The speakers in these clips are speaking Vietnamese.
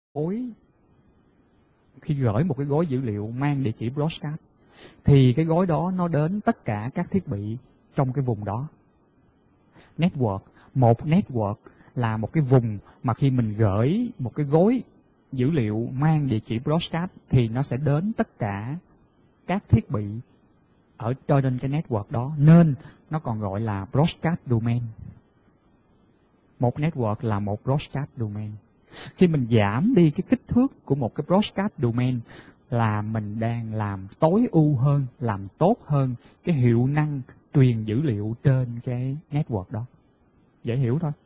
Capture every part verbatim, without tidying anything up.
Gối, khi gửi một cái gói dữ liệu mang địa chỉ broadcast, thì cái gói đó nó đến tất cả các thiết bị trong cái vùng đó. Network, một network là một cái vùng mà khi mình gửi một cái gói dữ liệu mang địa chỉ broadcast thì nó sẽ đến tất cả các thiết bị ở trên cái network đó, nên nó còn gọi là broadcast domain. Một network là một broadcast domain. Khi mình giảm đi cái kích thước của một cái broadcast domain là mình đang làm tối ưu hơn, làm tốt hơn cái hiệu năng truyền dữ liệu trên cái network đó. Dễ hiểu thôi.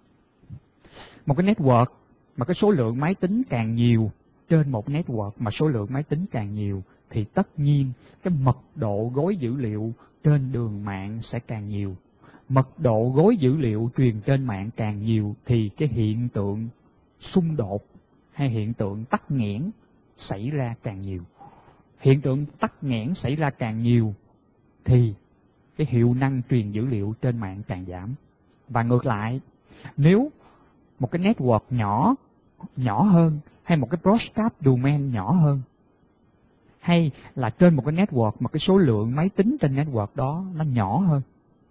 Một cái network mà cái số lượng máy tính càng nhiều, trên một network mà số lượng máy tính càng nhiều, thì tất nhiên cái mật độ gói dữ liệu trên đường mạng sẽ càng nhiều. Mật độ gói dữ liệu truyền trên mạng càng nhiều thì cái hiện tượng xung đột hay hiện tượng tắc nghẽn xảy ra càng nhiều. Hiện tượng tắc nghẽn xảy ra càng nhiều thì cái hiệu năng truyền dữ liệu trên mạng càng giảm. Và ngược lại, nếu một cái network nhỏ, nhỏ hơn, hay một cái broadcast domain nhỏ hơn, hay là trên một cái network mà cái số lượng máy tính trên network đó nó nhỏ hơn,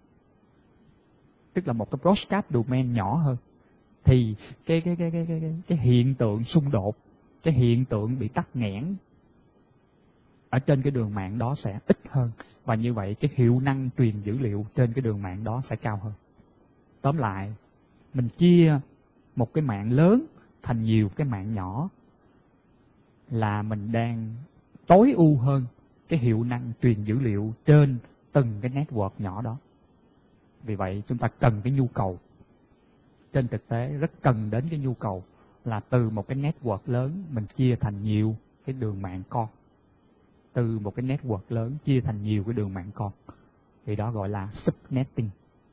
tức là một cái broadcast domain nhỏ hơn, thì cái cái cái cái cái cái, cái hiện tượng xung đột, cái hiện tượng bị tắc nghẽn ở trên cái đường mạng đó sẽ ít hơn, và như vậy cái hiệu năng truyền dữ liệu trên cái đường mạng đó sẽ cao hơn. Tóm lại, mình chia một cái mạng lớn thành nhiều cái mạng nhỏ là mình đang tối ưu hơn cái hiệu năng truyền dữ liệu trên từng cái network nhỏ đó. Vì vậy chúng ta cần cái nhu cầu, trên thực tế rất cần đến cái nhu cầu là từ một cái network lớn mình chia thành nhiều cái đường mạng con. Từ một cái network lớn chia thành nhiều cái đường mạng con. Thì đó gọi là subnetting.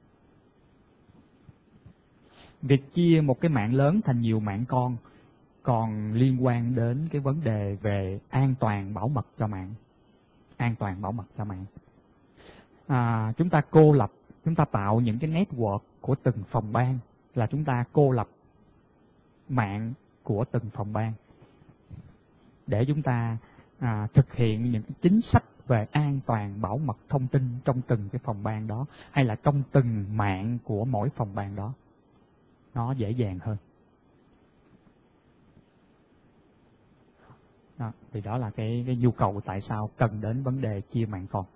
Việc chia một cái mạng lớn thành nhiều mạng con còn liên quan đến cái vấn đề về an toàn bảo mật cho mạng. An toàn bảo mật cho mạng. À, chúng ta cô lập, chúng ta tạo những cái network của từng phòng ban, là chúng ta cô lập mạng của từng phòng ban để chúng ta à, thực hiện những cái chính sách về an toàn bảo mật thông tin trong từng cái phòng ban đó, hay là trong từng mạng của mỗi phòng ban đó. Nó dễ dàng hơn. Đó, thì đó là cái, cái nhu cầu tại sao cần đến vấn đề chia mạng con.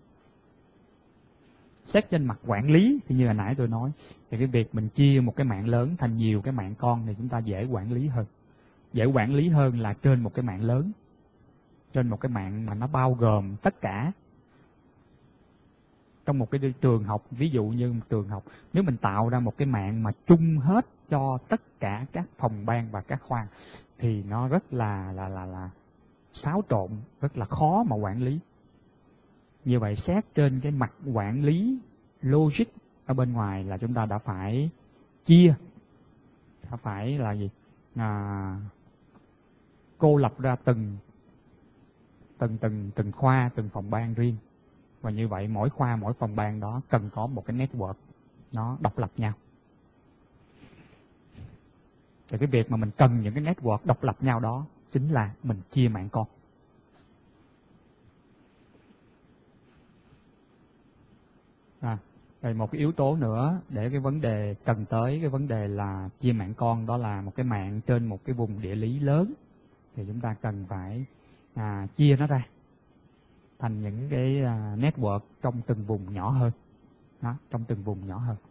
Xét trên mặt quản lý thì như hồi nãy tôi nói, thì cái việc mình chia một cái mạng lớn thành nhiều cái mạng con thì chúng ta dễ quản lý hơn. Dễ quản lý hơn là trên một cái mạng lớn, trên một cái mạng mà nó bao gồm tất cả. Trong một cái trường học, ví dụ như một trường học, nếu mình tạo ra một cái mạng mà chung hết cho tất cả các phòng ban và các khoa thì nó rất là là là là xáo trộn, rất là khó mà quản lý. Như vậy xét trên cái mặt quản lý logic ở bên ngoài là chúng ta đã phải chia, đã phải là gì? À, cô lập ra từng từng từng từng khoa, từng phòng ban riêng. Và như vậy mỗi khoa, mỗi phòng ban đó cần có một cái network nó độc lập nhau. Thì cái việc mà mình cần những cái network độc lập nhau đó chính là mình chia mạng con. À, rồi một cái yếu tố nữa để cái vấn đề cần tới cái vấn đề là chia mạng con, đó là một cái mạng trên một cái vùng địa lý lớn thì chúng ta cần phải à, chia nó ra thành những cái à, network trong từng vùng nhỏ hơn. Đó, trong từng vùng nhỏ hơn.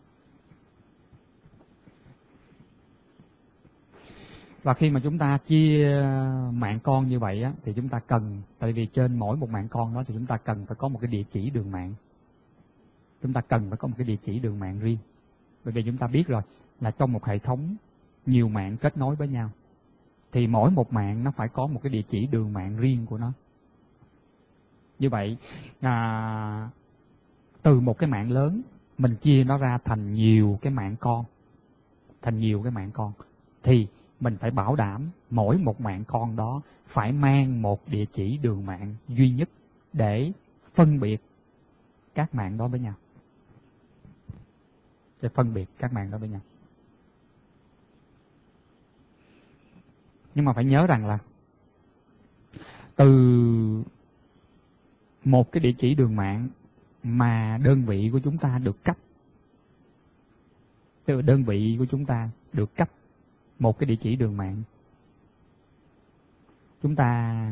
Và khi mà chúng ta chia mạng con như vậy á, thì chúng ta cần, tại vì trên mỗi một mạng con đó thì chúng ta cần phải có một cái địa chỉ đường mạng. Chúng ta cần phải có một cái địa chỉ đường mạng riêng. Bởi vì chúng ta biết rồi là trong một hệ thống nhiều mạng kết nối với nhau thì mỗi một mạng nó phải có một cái địa chỉ đường mạng riêng của nó. Như vậy à, từ một cái mạng lớn mình chia nó ra thành nhiều cái mạng con, thành nhiều cái mạng con thì mình phải bảo đảm mỗi một mạng con đó phải mang một địa chỉ đường mạng duy nhất để phân biệt các mạng đó với nhau. Để phân biệt các mạng đó với nhau. Nhưng mà phải nhớ rằng là từ một cái địa chỉ đường mạng mà đơn vị của chúng ta được cấp, từ đơn vị của chúng ta được cấp một cái địa chỉ đường mạng, chúng ta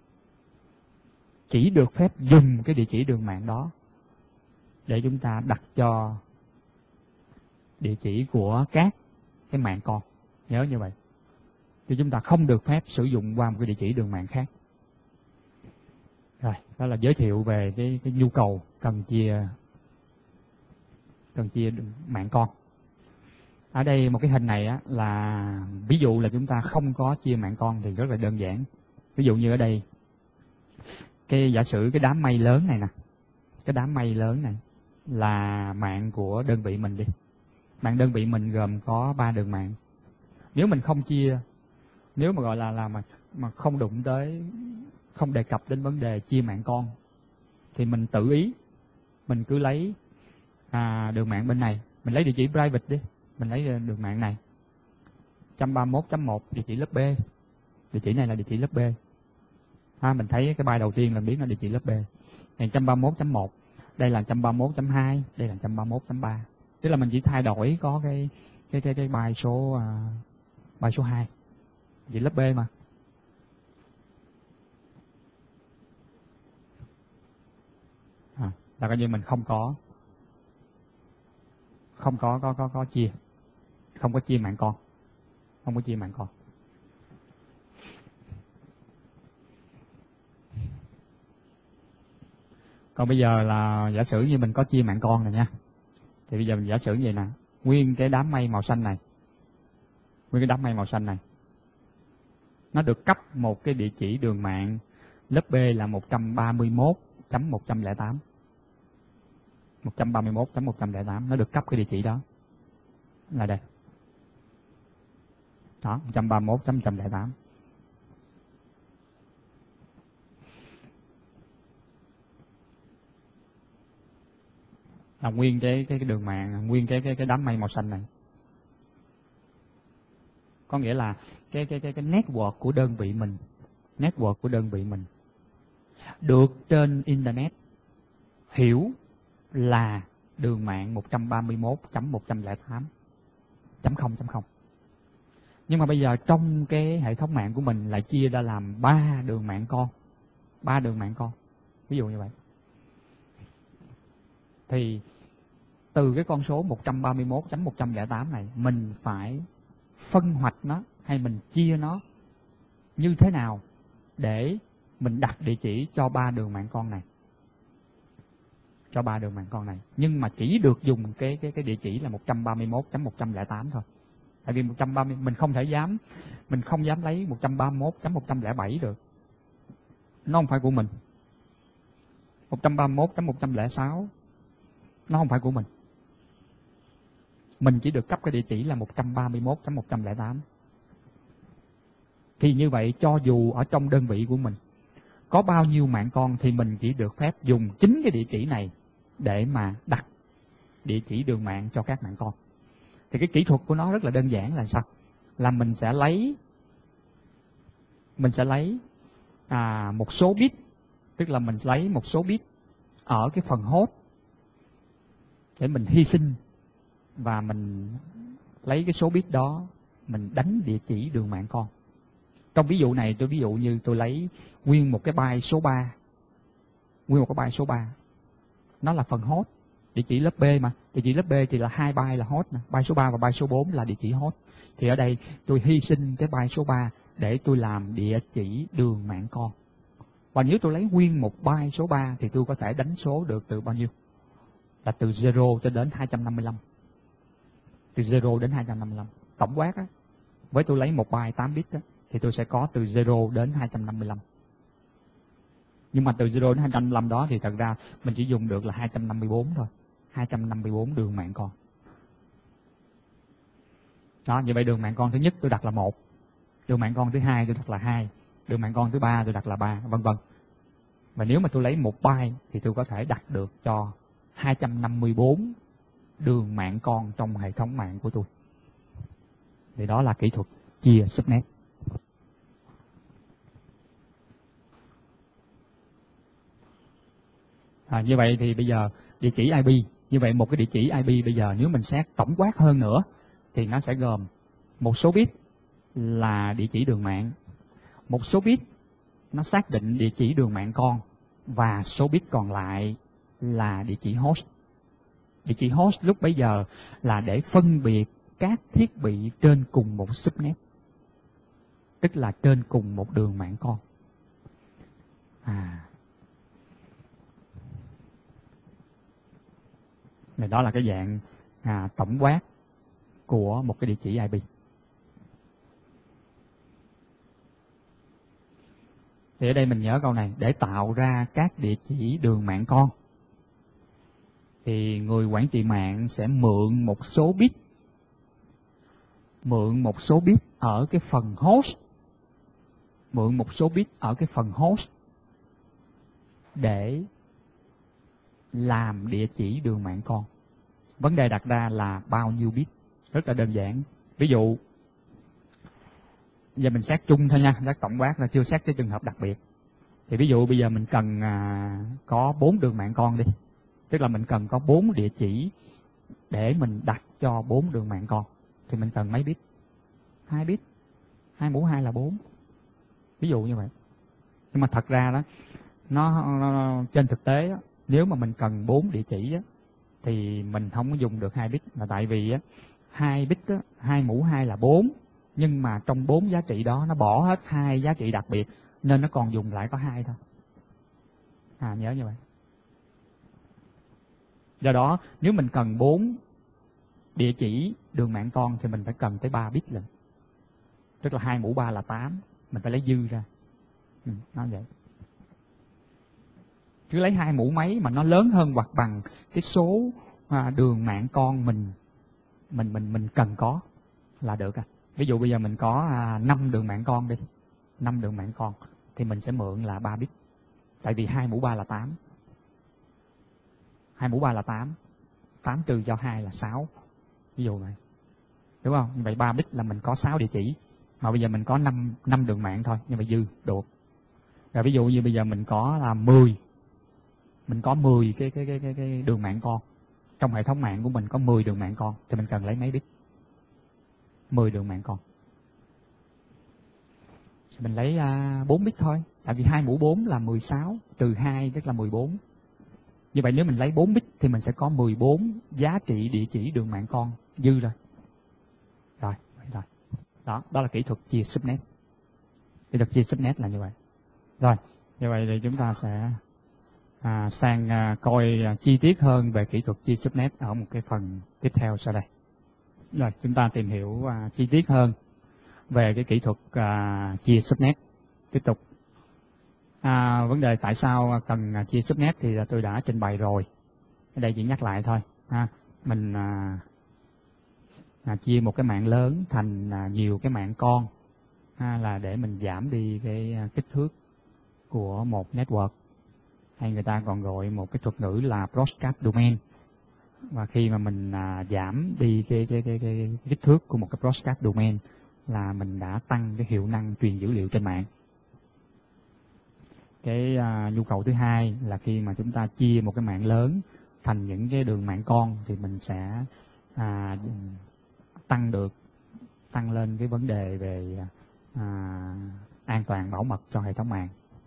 chỉ được phép dùng cái địa chỉ đường mạng đó để chúng ta đặt cho địa chỉ của các cái mạng con. Nhớ như vậy. Thì chúng ta không được phép sử dụng qua một cái địa chỉ đường mạng khác. Rồi, đó là giới thiệu về cái, cái nhu cầu cần chia cần chia mạng con. Ở đây một cái hình này á, là ví dụ là chúng ta không có chia mạng con thì rất là đơn giản. Ví dụ như ở đây, cái giả sử cái đám mây lớn này nè, cái đám mây lớn này là mạng của đơn vị mình đi. Mạng đơn vị mình gồm có ba đường mạng. Nếu mình không chia, nếu mà gọi là là mà mà không đụng tới, không đề cập đến vấn đề chia mạng con, thì mình tự ý, mình cứ lấy à, đường mạng bên này, mình lấy địa chỉ private đi, mình lấy đường mạng này một trăm ba mươi mốt chấm một địa chỉ lớp B, địa chỉ này là địa chỉ lớp B. À, mình thấy cái byte đầu tiên là biết nó địa chỉ lớp B. Này một trăm ba mươi mốt chấm một, đây là một trăm ba mươi mốt chấm hai, đây là một trăm ba mươi mốt chấm ba. Tức là mình chỉ thay đổi có cái cái cái cái byte số uh, byte số hai, địa chỉ lớp B mà. À, là coi như mình không có không có có có có chia, không có chia mạng con, không có chia mạng con. Còn bây giờ là giả sử như mình có chia mạng con rồi nha. Thì bây giờ mình giả sử như vậy nè, nguyên cái đám mây màu xanh này, nguyên cái đám mây màu xanh này, nó được cấp một cái địa chỉ đường mạng lớp B là một trăm ba mươi mốt chấm một trăm lẻ tám. một trăm ba mươi mốt chấm một trăm lẻ tám, nó được cấp cái địa chỉ đó. Là đây. Đó, một trăm ba mươi mốt chấm một trăm lẻ tám. Là nguyên cái cái, cái đường mạng, nguyên cái cái cái đám mây màu xanh này. Có nghĩa là cái cái cái cái network của đơn vị mình, network của đơn vị mình được trên internet hiểu là đường mạng một trăm ba mươi mốt chấm một trăm lẻ tám chấm không chấm không. Nhưng mà bây giờ trong cái hệ thống mạng của mình lại chia ra làm ba đường mạng con, ba đường mạng con. Ví dụ như vậy. Thì từ cái con số một trăm ba mươi mốt chấm một trăm lẻ tám này, mình phải phân hoạch nó hay mình chia nó như thế nào để mình đặt địa chỉ cho ba đường mạng con này, cho ba đường mạng con này. Nhưng mà chỉ được dùng cái cái cái địa chỉ là một trăm ba mươi mốt chấm một trăm lẻ tám thôi. Tại vì một trăm ba mươi mình không thể dám mình không dám lấy một trăm ba mươi mốt chấm một trăm lẻ bảy được. Nó không phải của mình. một trăm ba mươi mốt chấm một trăm lẻ sáu nó không phải của mình. Mình chỉ được cấp cái địa chỉ là một trăm ba mươi mốt chấm một trăm lẻ tám. Thì như vậy cho dù ở trong đơn vị của mình có bao nhiêu mạng con thì mình chỉ được phép dùng chính cái địa chỉ này để mà đặt địa chỉ đường mạng cho các mạng con. Thì cái kỹ thuật của nó rất là đơn giản là sao? Là mình sẽ lấy mình sẽ lấy à, một số bit, tức là mình lấy một số bit ở cái phần host để mình hy sinh, và mình lấy cái số bit đó mình đánh địa chỉ đường mạng con. Trong ví dụ này tôi ví dụ như tôi lấy nguyên một cái byte số ba, nguyên một cái byte số ba, nó là phần host, địa chỉ lớp B mà, địa chỉ lớp B thì là hai byte là host nè, byte số ba và byte số bốn là địa chỉ host. Thì ở đây tôi hy sinh cái byte số ba để tôi làm địa chỉ đường mạng con. Và nếu tôi lấy nguyên một byte số ba thì tôi có thể đánh số được từ bao nhiêu? Là từ zero cho đến hai trăm năm mươi lăm. Từ zero đến hai trăm năm mươi lăm. Tổng quát á, với tôi lấy một byte tám bit á, thì tôi sẽ có từ zero đến hai trăm năm mươi lăm. Nhưng mà từ zero đến hai trăm năm mươi lăm đó thì thật ra mình chỉ dùng được là hai trăm năm mươi bốn thôi. hai trăm năm mươi bốn đường mạng con. Đó, như vậy đường mạng con thứ nhất tôi đặt là một. Đường mạng con thứ hai tôi đặt là hai. Đường mạng con thứ ba tôi đặt là ba, vân vân. Và nếu mà tôi lấy một byte thì tôi có thể đặt được cho hai trăm năm mươi bốn đường mạng con trong hệ thống mạng của tôi. Thì đó là kỹ thuật chia subnet. À, như vậy thì bây giờ địa chỉ i pê, như vậy một cái địa chỉ i pê bây giờ nếu mình xét tổng quát hơn nữa thì nó sẽ gồm một số bit là địa chỉ đường mạng, một số bit nó xác định địa chỉ đường mạng con, và số bit còn lại là địa chỉ host. Địa chỉ host lúc bấy giờ là để phân biệt các thiết bị trên cùng một subnet, tức là trên cùng một đường mạng con. À, này đó là cái dạng à, tổng quát của một cái địa chỉ i pê. Thì ở đây mình nhớ câu này, để tạo ra các địa chỉ đường mạng con thì người quản trị mạng sẽ mượn một số bit, mượn một số bit ở cái phần host, mượn một số bit ở cái phần host để làm địa chỉ đường mạng con. Vấn đề đặt ra là bao nhiêu bit, rất là đơn giản. Ví dụ giờ mình xét chung thôi nha, xét tổng quát là chưa xét cái trường hợp đặc biệt. Thì ví dụ bây giờ mình cần à, có bốn đường mạng con đi, tức là mình cần có bốn địa chỉ để mình đặt cho bốn đường mạng con, thì mình cần mấy bit? Hai bit, hai mũ hai là bốn, ví dụ như vậy. Nhưng mà thật ra đó, nó, nó trên thực tế đó, nếu mà mình cần bốn địa chỉ đó, thì mình không có dùng được hai bit, là tại vì á, hai bit đó, hai mũ hai là bốn, nhưng mà trong bốn giá trị đó nó bỏ hết hai giá trị đặc biệt, nên nó còn dùng lại có hai thôi. À, nhớ như vậy. Do đó nếu mình cần bốn địa chỉ đường mạng con thì mình phải cần tới ba bit lần, tức là hai mũ ba là tám, mình phải lấy dư ra. Ừ, nó vậy. Chứ lấy hai mũ mấy mà nó lớn hơn hoặc bằng cái số à, đường mạng con mình mình mình mình cần có là được à. Ví dụ bây giờ mình có à, năm đường mạng con đi, năm đường mạng con thì mình sẽ mượn là ba bit. Tại vì hai mũ ba là tám. hai mũ ba là tám. tám trừ cho hai là sáu. Ví dụ vậy. Đúng không? Như vậy ba bit là mình có sáu địa chỉ. Mà bây giờ mình có năm, năm đường mạng thôi, như vậy dư được. Rồi ví dụ như bây giờ mình có là mười. Mình có mười cái, cái, cái, cái, cái đường mạng con. Trong hệ thống mạng của mình có mười đường mạng con thì mình cần lấy mấy bit? mười đường mạng con. Mình lấy uh, bốn bit thôi. Tại vì hai mũ bốn là mười sáu, trừ hai tức là mười bốn. Như vậy nếu mình lấy bốn bit thì mình sẽ có mười bốn giá trị địa chỉ đường mạng con dư rồi. Rồi, rồi. Đó, đó là kỹ thuật chia subnet. Kỹ thuật chia subnet là như vậy. Rồi, như vậy thì chúng ta sẽ à, sang à, coi à, chi tiết hơn về kỹ thuật chia subnet ở một cái phần tiếp theo sau đây. Rồi, chúng ta tìm hiểu à, chi tiết hơn về cái kỹ thuật à, chia subnet. Tiếp tục. À, vấn đề tại sao cần à, chia subnet thì là tôi đã trình bày rồi. Ở đây chỉ nhắc lại thôi. Ha. Mình à, à, chia một cái mạng lớn thành à, nhiều cái mạng con, ha, là để mình giảm đi cái à, kích thước của một network, hay người ta còn gọi một cái thuật ngữ là broadcast domain. Và khi mà mình à, giảm đi cái, cái, cái, cái, cái kích thước của một cái broadcast domain là mình đã tăng cái hiệu năng truyền dữ liệu trên mạng. Cái à, nhu cầu thứ hai là khi mà chúng ta chia một cái mạng lớn thành những cái đường mạng con thì mình sẽ à, tăng được tăng lên cái vấn đề về à, an toàn bảo mật cho hệ thống mạng.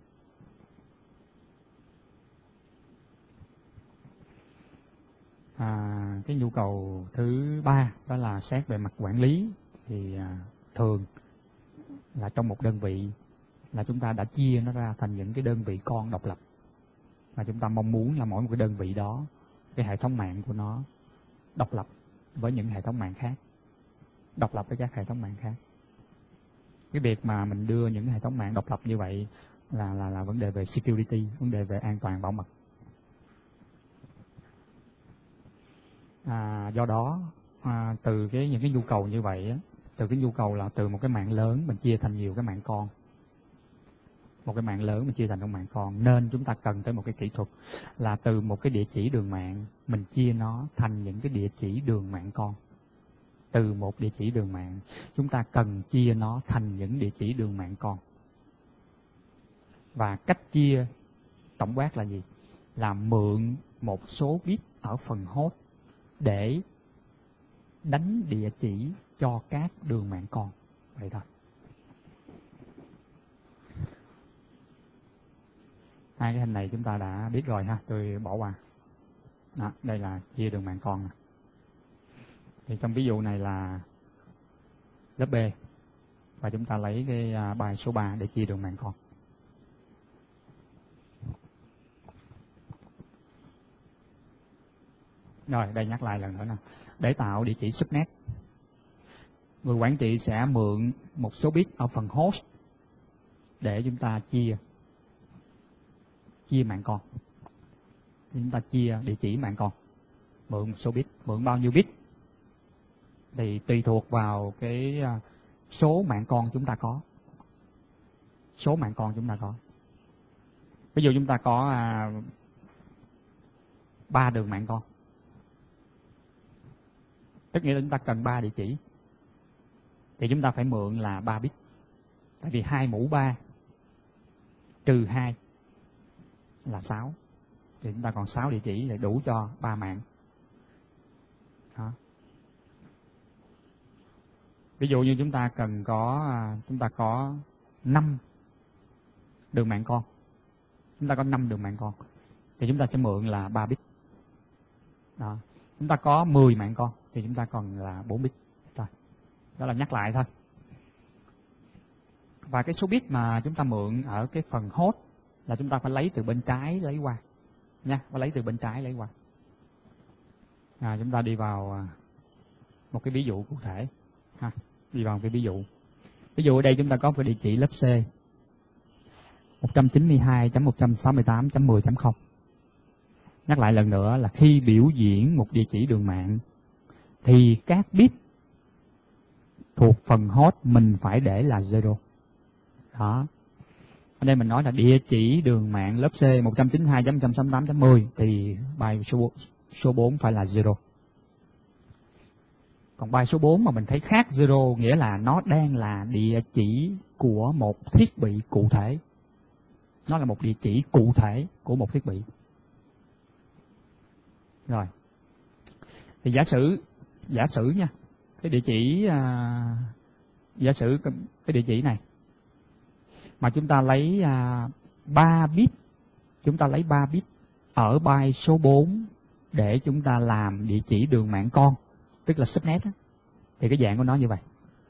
À, cái nhu cầu thứ ba đó là xét về mặt quản lý. Thì à, thường là trong một đơn vị là chúng ta đã chia nó ra thành những cái đơn vị con độc lập, và chúng ta mong muốn là mỗi một cái đơn vị đó, cái hệ thống mạng của nó độc lập với những hệ thống mạng khác, độc lập với các hệ thống mạng khác. Cái việc mà mình đưa những hệ thống mạng độc lập như vậy là là là vấn đề về security, vấn đề về an toàn bảo mật. À, do đó à, từ cái những cái nhu cầu như vậy á, từ cái nhu cầu là từ một cái mạng lớn mình chia thành nhiều cái mạng con, một cái mạng lớn mình chia thành các mạng con, nên chúng ta cần tới một cái kỹ thuật là từ một cái địa chỉ đường mạng mình chia nó thành những cái địa chỉ đường mạng con. Từ một địa chỉ đường mạng chúng ta cần chia nó thành những địa chỉ đường mạng con. Và cách chia tổng quát là gì? là mượn một số bit ở phần host để đánh địa chỉ cho các đường mạng con. Vậy thôi. Hai cái hình này chúng ta đã biết rồi ha, tôi bỏ qua. Đó, đây là chia đường mạng con. Thì trong ví dụ này là lớp B, và chúng ta lấy cái bài số ba để chia đường mạng con. Rồi, đây nhắc lại lần nữa nè. Để tạo địa chỉ subnet, người quản trị sẽ mượn một số bit ở phần host để chúng ta chia chia mạng con. Chúng ta chia địa chỉ mạng con, mượn một số bit. Mượn bao nhiêu bit thì tùy thuộc vào cái số mạng con chúng ta có. Số mạng con chúng ta có. Ví dụ chúng ta có à, ba đường mạng con, tức nghĩa là chúng ta cần ba địa chỉ, thì chúng ta phải mượn là ba bit. Tại vì hai mũ ba trừ hai là sáu, thì chúng ta còn sáu địa chỉ để đủ cho ba mạng. Đó. Ví dụ như chúng ta cần có chúng ta có năm đường mạng con, chúng ta có năm đường mạng con, thì chúng ta sẽ mượn là ba bit. Đó. Chúng ta có mười mạng con thì chúng ta còn là bốn bit. Rồi. Đó là nhắc lại thôi. Và cái số bit mà chúng ta mượn ở cái phần host là chúng ta phải lấy từ bên trái lấy qua nha, phải lấy từ bên trái lấy qua. À, chúng ta đi vào một cái ví dụ cụ thể ha, đi vào một cái ví dụ. Ví dụ ở đây chúng ta có cái địa chỉ lớp C một trăm chín mươi hai chấm một trăm sáu mươi tám chấm mười chấm không. Nhắc lại lần nữa là khi biểu diễn một địa chỉ đường mạng thì các bit thuộc phần host mình phải để là zero. Đó. Ở đây mình nói là địa chỉ đường mạng lớp C một trăm chín mươi hai chấm một trăm sáu mươi tám chấm mười thì bài số, số bốn phải là zero. Còn bài số bốn mà mình thấy khác zero nghĩa là nó đang là địa chỉ của một thiết bị cụ thể. Nó là một địa chỉ cụ thể của một thiết bị. Rồi. Thì giả sử giả sử nha, cái địa chỉ à, giả sử cái, cái địa chỉ này mà chúng ta lấy à, ba bit, chúng ta lấy ba bit ở byte số bốn để chúng ta làm địa chỉ đường mạng con, tức là subnet á, thì cái dạng của nó như vậy.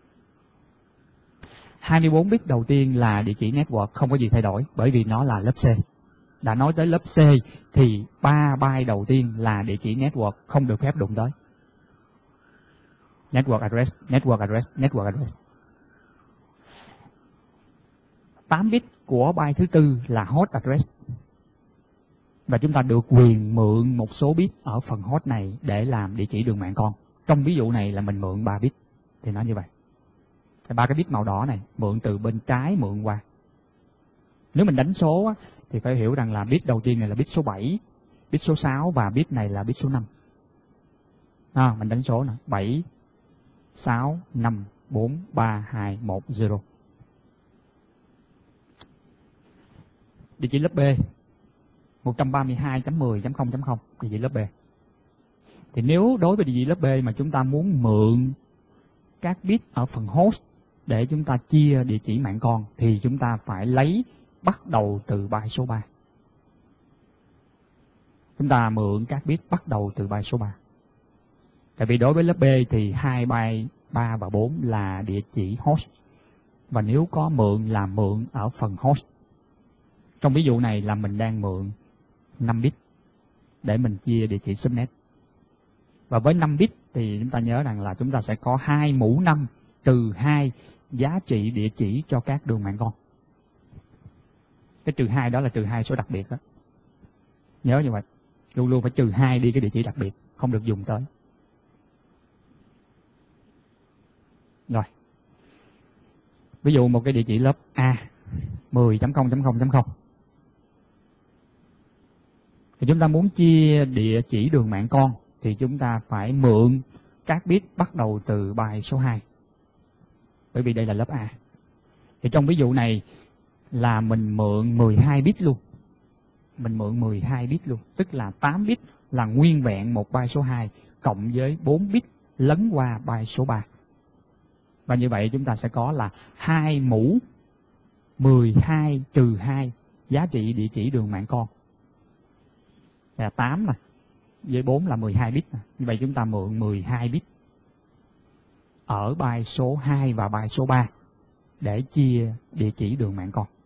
hai mươi bốn bit đầu tiên là địa chỉ network, không có gì thay đổi bởi vì nó là lớp C. Đã nói tới lớp C thì ba byte đầu tiên là địa chỉ network, không được phép đụng tới. Network address, network address, network address. tám bit của byte thứ tư là host address. Và chúng ta được quyền mượn một số bit ở phần host này để làm địa chỉ đường mạng con. Trong ví dụ này là mình mượn ba bit, thì nó như vậy. Ba cái bit màu đỏ này mượn từ bên trái mượn qua. Nếu mình đánh số thì phải hiểu rằng là bit đầu tiên này là bit số bảy, bit số sáu và bit này là bit số năm. À, mình đánh số nè, bảy, sáu, năm, bốn, ba, hai, một, zero. Địa chỉ lớp B một trăm ba mươi hai chấm mười chấm không chấm không, địa chỉ lớp B. Thì nếu đối với địa chỉ lớp B mà chúng ta muốn mượn các bit ở phần host để chúng ta chia địa chỉ mạng con thì chúng ta phải lấy bắt đầu từ byte số ba. Chúng ta mượn các bit bắt đầu từ byte số ba. Tại vì đối với lớp B thì hai byte ba và bốn là địa chỉ host. Và nếu có mượn là mượn ở phần host. Trong ví dụ này là mình đang mượn năm bit để mình chia địa chỉ subnet. Và với năm bit thì chúng ta nhớ rằng là chúng ta sẽ có hai mũ năm trừ hai giá trị địa chỉ cho các đường mạng con. Cái trừ hai đó là trừ hai số đặc biệt đó. Nhớ như vậy. Luôn luôn phải trừ hai đi cái địa chỉ đặc biệt, không được dùng tới. Rồi. Ví dụ một cái địa chỉ lớp A mười chấm không chấm không chấm không. Thì chúng ta muốn chia địa chỉ đường mạng con thì chúng ta phải mượn các bit bắt đầu từ byte số hai. Bởi vì đây là lớp A. Thì trong ví dụ này là mình mượn mười hai bit luôn. mình mượn mười hai bit luôn, tức là tám bit là nguyên vẹn một byte số hai cộng với bốn bit lấn qua byte số ba. Và như vậy chúng ta sẽ có là hai mũ mười hai trừ hai giá trị địa chỉ đường mạng con. Là tám này, với bốn là mười hai bit. Như vậy chúng ta mượn mười hai bit ở byte số hai và byte số ba để chia địa chỉ đường mạng con.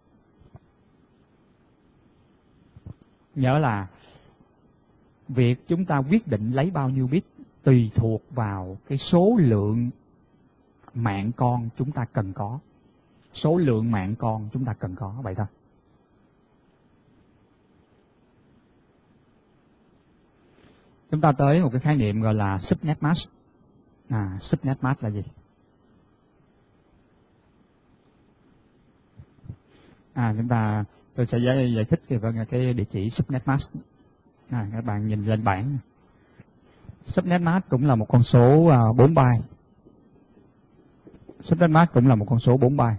Nhớ là việc chúng ta quyết định lấy bao nhiêu bit tùy thuộc vào cái số lượng mạng con chúng ta cần có. Số lượng mạng con chúng ta cần có, vậy thôi. Chúng ta tới một cái khái niệm gọi là subnet mask. À, subnet mask là gì? À, chúng ta tôi sẽ giải, giải thích về cái địa chỉ subnet mask. À, các bạn nhìn lên bảng. Subnet mask cũng là một con số uh, bốn byte. Subnet mask cũng là một con số bốn byte.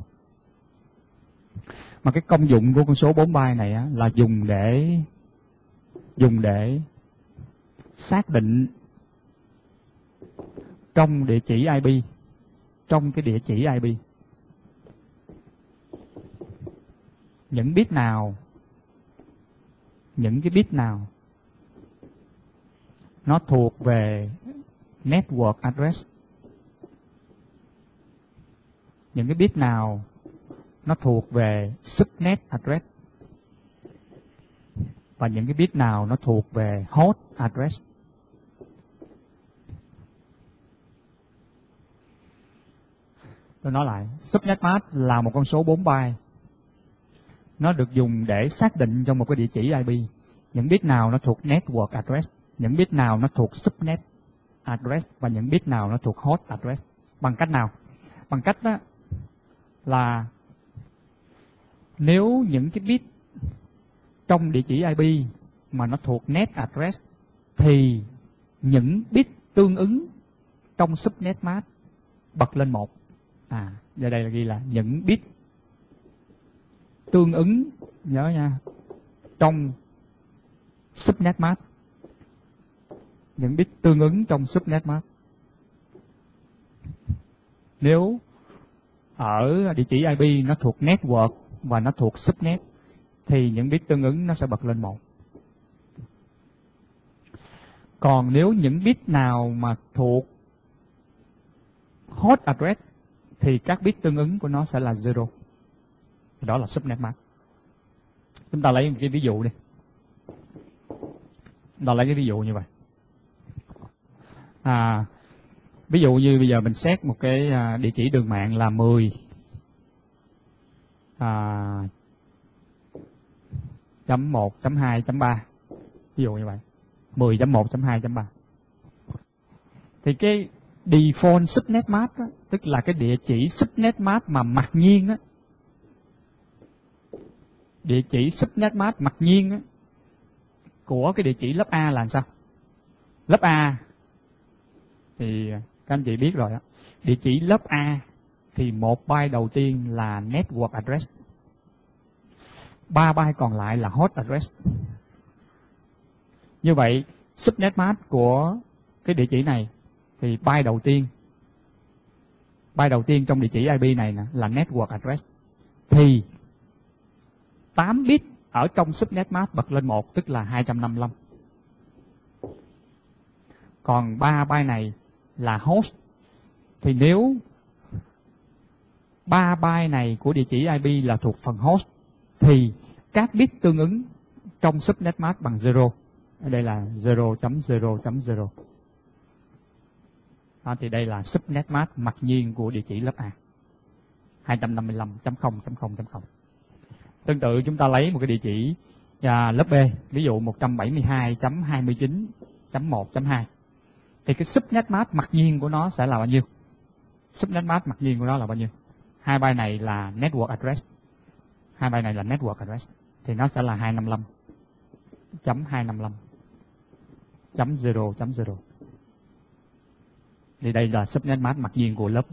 Mà cái công dụng của con số bốn byte này á, là dùng để dùng để xác định trong địa chỉ i pê, trong cái địa chỉ i pê, những bit nào những cái bit nào nó thuộc về network address, những cái bit nào nó thuộc về subnet address, và những cái bit nào nó thuộc về host address. Tôi nói lại, subnet mask là một con số bốn byte. Nó được dùng để xác định trong một cái địa chỉ i pê những bit nào nó thuộc network address, những bit nào nó thuộc subnet address và những bit nào nó thuộc host address. Bằng cách nào? Bằng cách đó là nếu những cái bit trong địa chỉ i pê mà nó thuộc net address thì những bit tương ứng trong subnet mask bật lên một. À, giờ đây là ghi là những bit tương ứng, nhớ nha, trong subnet mask. Những bit tương ứng trong subnet mask. Nếu ở địa chỉ i pê nó thuộc network và nó thuộc subnet thì những bit tương ứng nó sẽ bật lên một. Còn nếu những bit nào mà thuộc host address thì các bit tương ứng của nó sẽ là zero. Đó là subnet mask. Chúng ta lấy một cái ví dụ đi. Chúng ta lấy cái ví dụ như vậy. À, ví dụ như bây giờ mình xét một cái địa chỉ đường mạng là mười à, chấm một chấm hai chấm ba. Ví dụ như vậy. mười chấm một chấm hai chấm ba. Thì cái default subnet mask đó, tức là cái địa chỉ subnet mask mà mặc nhiên á, địa chỉ subnet mask mặc nhiên á, của cái địa chỉ lớp A là sao? Lớp A thì các anh chị biết rồi á, địa chỉ lớp A thì một byte đầu tiên là network address, ba byte còn lại là host address. Như vậy subnet mask của cái địa chỉ này thì byte đầu tiên byte đầu tiên trong địa chỉ i pê này nè là network address, thì tám bit ở trong subnet mask bật lên một, tức là hai trăm năm mươi lăm. Còn ba byte này là host, thì nếu ba byte này của địa chỉ i pê là thuộc phần host thì các bit tương ứng trong subnet mask bằng zero. Ở đây là zero chấm zero chấm zero. Đó, thì đây là subnet mask mặc nhiên của địa chỉ lớp A, hai trăm năm mươi lăm chấm không chấm không chấm không. Tương tự chúng ta lấy một cái địa chỉ à, lớp B, ví dụ một trăm bảy mươi hai chấm hai mươi chín chấm một chấm hai. Thì cái subnet mask mặc nhiên của nó sẽ là bao nhiêu? Subnet mask mặc nhiên của nó là bao nhiêu? Hai byte này là network address. Hai byte này là network address. Thì nó sẽ là hai trăm năm mươi lăm chấm hai trăm năm mươi lăm chấm zero chấm zero. Thì đây là subnet mask mặc nhiên của lớp B.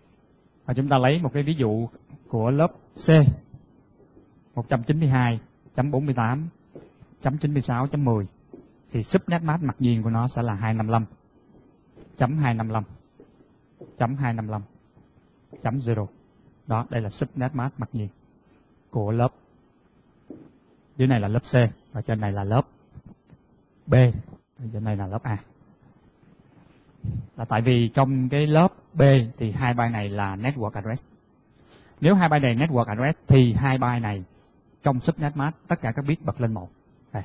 Và chúng ta lấy một cái ví dụ của lớp C, một trăm chín mươi hai chấm bốn mươi tám chấm chín mươi sáu chấm mười thì subnet mask mặc nhiên của nó sẽ là hai năm lăm chấm hai năm lăm chấm hai năm lăm chấm zero. Đó, đây là subnet mask mặc nhiên của lớp. Dưới này là lớp C và trên này là lớp B, trên này là lớp A. Là tại vì trong cái lớp B thì hai byte này là network address. Nếu hai byte này network address thì hai byte này trong subnet mask tất cả các bit bật lên một. Đây.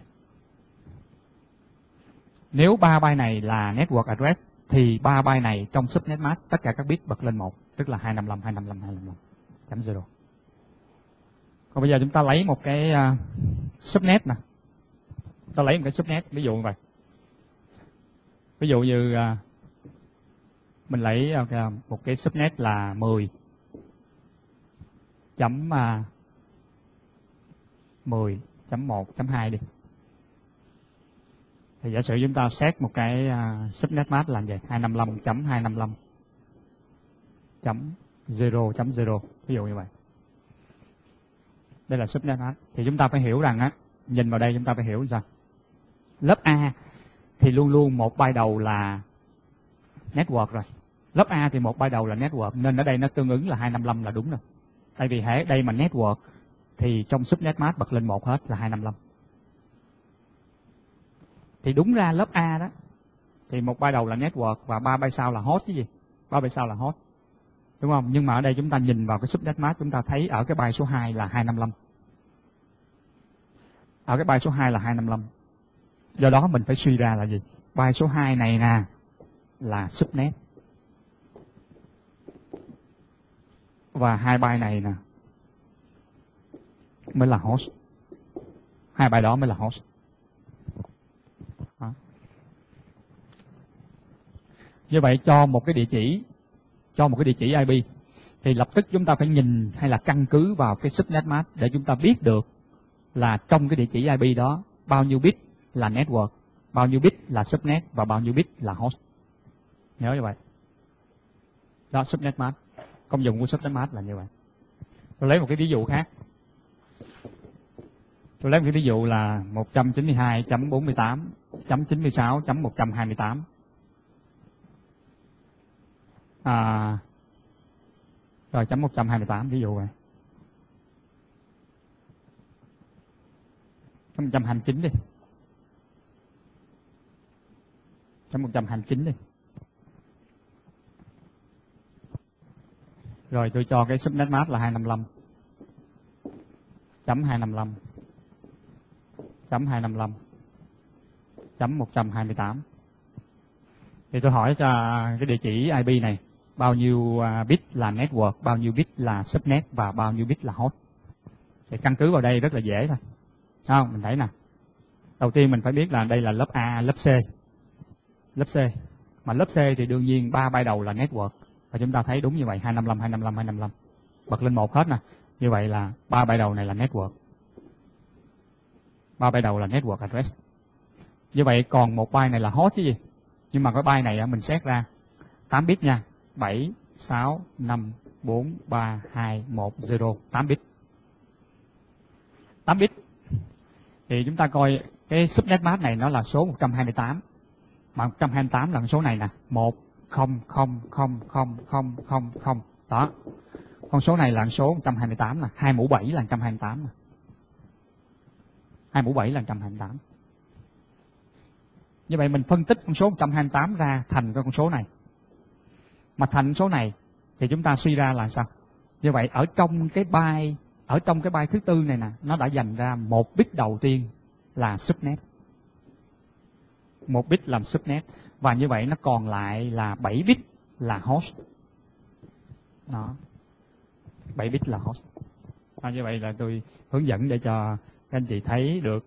Nếu ba byte này là network address thì ba byte này trong subnet mask tất cả các bit bật lên một, tức là hai năm lăm hai năm lăm hai năm lăm chấm zero. Còn bây giờ chúng ta lấy một cái uh, subnet nè. Ta lấy một cái subnet, ví dụ như vậy. Ví dụ như uh, mình lấy uh, một cái subnet là mười chấm uh, mười chấm một chấm hai đi. Thì giả sử chúng ta set một cái uh, subnet mask là gì? hai năm lăm chấm hai năm lăm chấm zero chấm zero, ví dụ như vậy. Đây là subnet mask. Thì chúng ta phải hiểu rằng á, nhìn vào đây chúng ta phải hiểu sao? Lớp A thì luôn luôn một byte đầu là network rồi. Lớp A thì một byte đầu là network, nên ở đây nó tương ứng là hai năm lăm là đúng rồi. Tại vì hễ đây mà network thì trong subnet mask bật lên một hết là hai năm lăm. Thì đúng ra lớp A đó thì một byte đầu là network và ba byte sau là host chứ gì? ba byte sau là host. Đúng không? Nhưng mà ở đây chúng ta nhìn vào cái subnet mask chúng ta thấy ở cái byte số hai là hai năm lăm. Ở cái byte số hai là hai năm lăm. Do đó mình phải suy ra là gì? Byte số hai này nè là subnet. Và hai byte này nè mới là host. Hai byte đó mới là host. Đó. Như vậy cho một cái địa chỉ, cho một cái địa chỉ i pê thì lập tức chúng ta phải nhìn hay là căn cứ vào cái subnet mask để chúng ta biết được là trong cái địa chỉ i pê đó bao nhiêu bit là network, bao nhiêu bit là subnet và bao nhiêu bit là host. Nhớ như vậy. Đó, subnet mask. Công dụng của subnet mask là như vậy. Tôi lấy một cái ví dụ khác. Tôi lấy một cái ví dụ là một trăm chín mươi hai chấm bốn mươi tám chấm chín mươi sáu chấm một trăm hai mươi tám. À, rồi chấm một trăm hai mươi tám ví dụ vậy. Chấm một trăm hai mươi chín đi. Chấm một trăm hai mươi chín đi. Rồi tôi cho cái subnet mask là hai năm lăm. Chấm hai năm lăm. Chấm hai năm lăm. Chấm một trăm hai mươi tám. Thì tôi hỏi cho cái địa chỉ i pê này bao nhiêu bit là network, bao nhiêu bit là subnet và bao nhiêu bit là host. Thì căn cứ vào đây rất là dễ thôi. Không, mình thấy nè. Đầu tiên mình phải biết là đây là lớp A, lớp C. Lớp C. Mà lớp C thì đương nhiên ba byte đầu là network. Và chúng ta thấy đúng như vậy, hai năm lăm, hai năm lăm, hai năm lăm. Bật lên một hết nè. Như vậy là ba byte đầu này là network. ba byte đầu là network address. Như vậy còn một byte này là host chứ gì? Nhưng mà cái byte này mình xét ra tám bit nha. bảy, sáu, năm, bốn, ba, hai, một, zero. tám bit. tám bit. Thì chúng ta coi cái subnet mask này nó là số một trăm hai mươi tám. Mà một trăm hai mươi tám là con số này nè. một, không, không, không, không, không, không, không. Đó. Con số này là con số một trăm hai mươi tám nè. hai mũ bảy là một trăm hai mươi tám nè. hai mũ bảy là một trăm hai mươi tám. Như vậy mình phân tích con số một trăm hai mươi tám ra thành cái con số này. Mà thành số này thì chúng ta suy ra là sao? Như vậy ở trong cái byte, ở trong cái byte thứ tư này nè, nó đã dành ra một bit đầu tiên là subnet. Một bit làm subnet. Và như vậy nó còn lại là bảy bit là host. Đó. bảy bit là host. À, như vậy là tôi hướng dẫn để cho các anh chị thấy được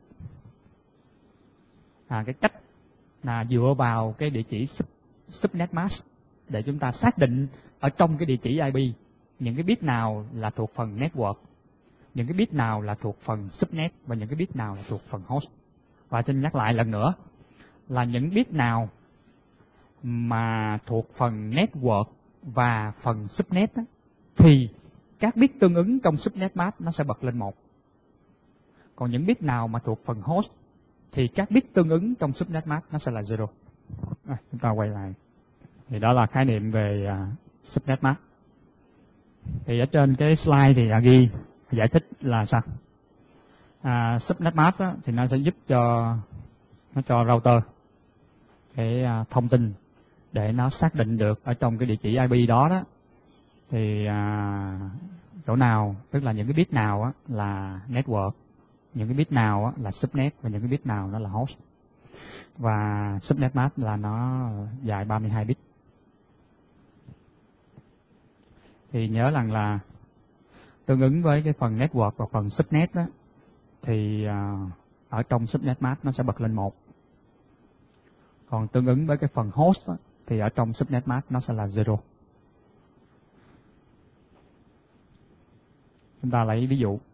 à, cái cách là dựa vào cái địa chỉ sub, subnet mask để chúng ta xác định ở trong cái địa chỉ i pê những cái bit nào là thuộc phần network, những cái bit nào là thuộc phần subnet và những cái bit nào là thuộc phần host. Và xin nhắc lại lần nữa là những bit nào mà thuộc phần network và phần subnet á, thì các bit tương ứng trong subnet mask nó sẽ bật lên một. Còn những bit nào mà thuộc phần host thì các bit tương ứng trong subnet mask nó sẽ là zero. À, chúng ta quay lại. Thì đó là khái niệm về uh, subnet mask. Thì ở trên cái slide thì đã ghi giải thích là sao? À, subnet mask đó, thì nó sẽ giúp cho nó cho router cái uh, thông tin để nó xác định được ở trong cái địa chỉ i pê đó đó thì à, chỗ nào, tức là những cái bit nào á, là network, những cái bit nào á, là subnet và những cái bit nào nó là host. Và subnet mask là nó dài ba mươi hai bit. Thì nhớ rằng là tương ứng với cái phần network và phần subnet đó, thì à, ở trong subnet mask nó sẽ bật lên một. Còn tương ứng với cái phần host đó, thì ở trong subnet mask nó sẽ là zero. Chúng ta lấy ví dụ.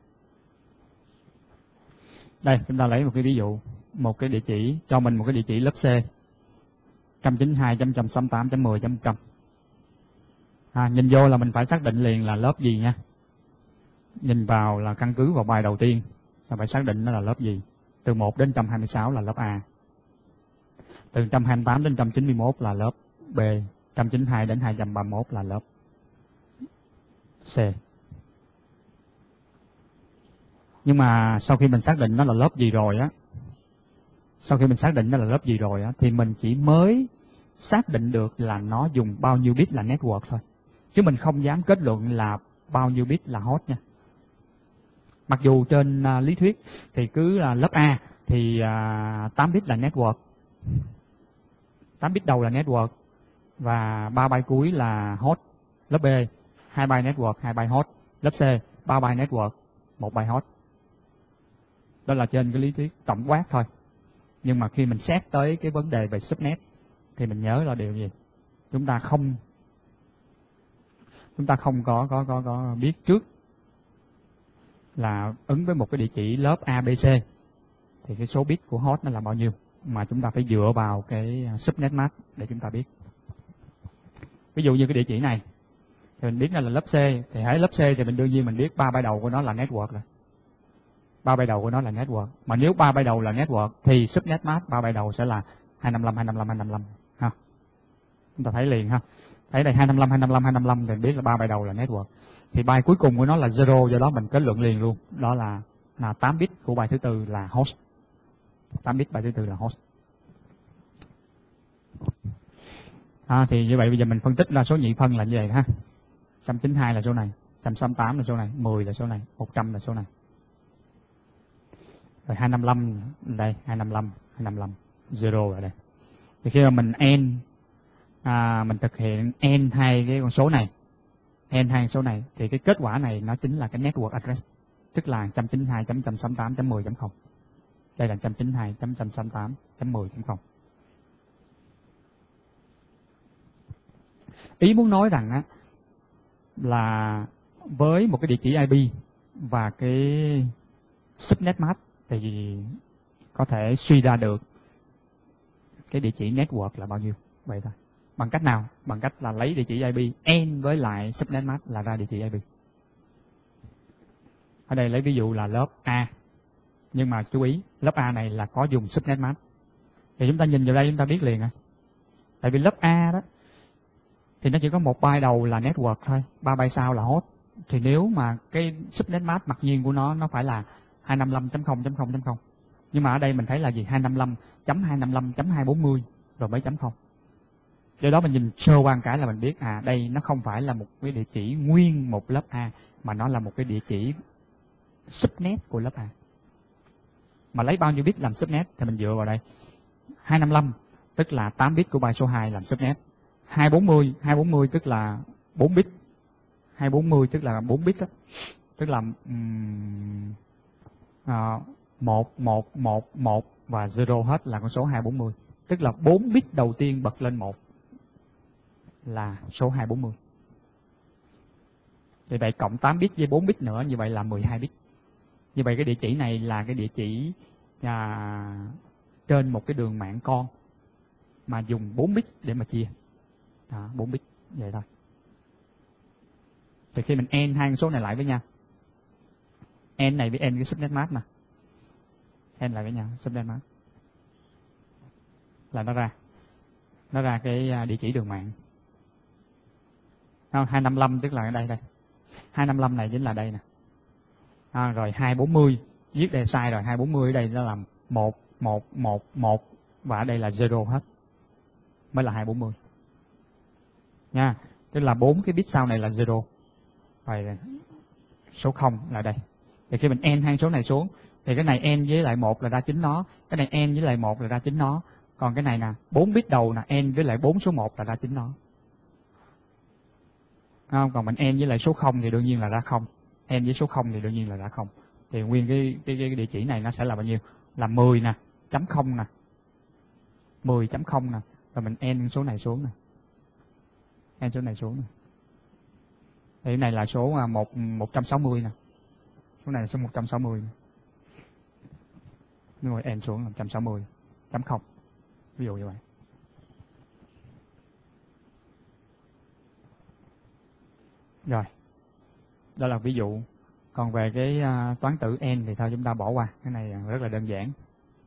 Đây, chúng ta lấy một cái ví dụ. Một cái địa chỉ, cho mình một cái địa chỉ lớp C một trăm chín mươi hai chấm một trăm sáu mươi tám chấm mười chấm một trăm. À, nhìn vô là mình phải xác định liền là lớp gì nha. Nhìn vào là căn cứ vào bài đầu tiên, là phải xác định nó là lớp gì. Từ một đến một trăm hai mươi sáu là lớp A. Từ một trăm hai mươi tám đến một trăm chín mươi mốt là lớp B. một trăm chín mươi hai đến hai trăm ba mươi mốt là lớp C. Nhưng mà sau khi mình xác định nó là lớp gì rồi á, sau khi mình xác định nó là lớp gì rồi á, thì mình chỉ mới xác định được là nó dùng bao nhiêu bit là network thôi. Chứ mình không dám kết luận là bao nhiêu bit là host nha. Mặc dù trên uh, lý thuyết thì cứ là lớp A thì uh, tám bit là network, tám bit đầu là network và ba byte cuối là host. Lớp B hai byte network, hai byte host. Lớp C ba byte network, một byte host. Đó là trên cái lý thuyết tổng quát thôi. Nhưng mà khi mình xét tới cái vấn đề về subnet thì mình nhớ là điều gì? Chúng ta không chúng ta không có có có có biết trước là ứng với một cái địa chỉ lớp a bê xê thì cái số bit của host nó là bao nhiêu, mà chúng ta phải dựa vào cái subnet mask để chúng ta biết. Ví dụ như cái địa chỉ này thì mình biết là lớp C, thì hãy lớp C thì mình đương nhiên mình biết ba byte đầu của nó là network rồi. ba byte đầu của nó là network. Mà nếu ba byte đầu là network thì subnet mask ba byte đầu sẽ là hai năm lăm hai năm lăm hai năm lăm ha. Chúng ta thấy liền ha. Thấy đây hai năm lăm hai năm lăm hai năm lăm thì biết là ba byte đầu là network. Thì byte cuối cùng của nó là zero, do đó mình kết luận liền luôn, đó là là tám bit của byte thứ tư là host. tám bit byte thứ tư là host. À, thì như vậy bây giờ mình phân tích ra số nhị phân là như vậy ha. một trăm chín mươi hai là số này, một trăm sáu mươi tám là số này, mười là số này, một trăm là số này. Rồi hai năm lăm đây, hai năm lăm, hai năm lăm, zero ở đây. Thì khi mà mình n à, mình thực hiện n hai cái con số này, n hai số này thì cái kết quả này nó chính là cái network address, tức là một trăm chín mươi hai chấm một trăm sáu mươi tám chấm mười chấm không. Đây là một trăm chín mươi hai chấm một trăm sáu mươi tám chấm mười chấm không. Ý muốn nói rằng á là với một cái địa chỉ i pê và cái subnet mask thì có thể suy ra được cái địa chỉ network là bao nhiêu. Vậy thôi. Bằng cách nào? Bằng cách là lấy địa chỉ i pê n với lại subnet mask là ra địa chỉ i pê. Ở đây lấy ví dụ là lớp A. Nhưng mà chú ý, lớp A này là có dùng subnet mask. Thì chúng ta nhìn vào đây chúng ta biết liền à. Tại vì lớp A đó thì nó chỉ có một byte đầu là network thôi, ba byte sau là host. Thì nếu mà cái subnet mask mặc nhiên của nó nó phải là hai năm lăm chấm không chấm không chấm không. Nhưng mà ở đây mình thấy là gì? hai năm lăm chấm hai năm lăm chấm hai bốn mươi rồi mới chấm không. Do đó mình nhìn sơ qua một cái là mình biết à đây nó không phải là một cái địa chỉ nguyên một lớp A mà nó là một cái địa chỉ subnet của lớp A. Mà lấy bao nhiêu bit làm subnet thì mình dựa vào đây. hai năm lăm tức là tám bit của byte số hai làm subnet. hai bốn mươi, hai bốn mươi tức là bốn bit. hai bốn mươi tức là bốn bit đó. Tức là um, uh, một, một, một, một và zero hết là con số hai bốn mươi. Tức là bốn bit đầu tiên bật lên một là số hai bốn mươi. Vì vậy cộng tám bit với bốn bit nữa, như vậy là mười hai bit. Như vậy cái địa chỉ này là cái địa chỉ à, trên một cái đường mạng con mà dùng bốn bit để mà chia. Đó, bốn bit, vậy thôi. Thì khi mình n hai con số này lại với nhau N này với N cái subnet mask nè, N lại với nhau subnet mask là nó ra nó ra cái địa chỉ đường mạng. hai năm lăm tức là ở đây đây, hai năm lăm này chính là đây nè. À, rồi hai bốn mươi viết đây sai rồi, hai bốn mươi ở đây nó là một một một một và ở đây là zero hết mới là hai bốn mươi nha. Tức là bốn cái bit sau này là zero, rồi số không là đây. Thì khi mình n hai số này xuống thì cái này n với lại một là ra chính nó, cái này n với lại một là ra chính nó, còn cái này nè bốn bit đầu là n với lại bốn số một là ra chính nó. Không? Còn mình n với lại số không thì đương nhiên là ra không, n với số không thì đương nhiên là ra không. Thì nguyên cái, cái, cái địa chỉ này nó sẽ là bao nhiêu? Là mười nè, chấm không nè, mười chấm không nè, rồi mình n số này xuống nè, n số này xuống nè. Thì cái này là số một một trăm sáu mươi nè, số này là số một trăm sáu mươi nè. Rồi n xuống là một trăm sáu mươi chấm không, ví dụ như vậy. Rồi, đó là ví dụ. Còn về cái uh, toán tử n thì thôi chúng ta bỏ qua, cái này rất là đơn giản.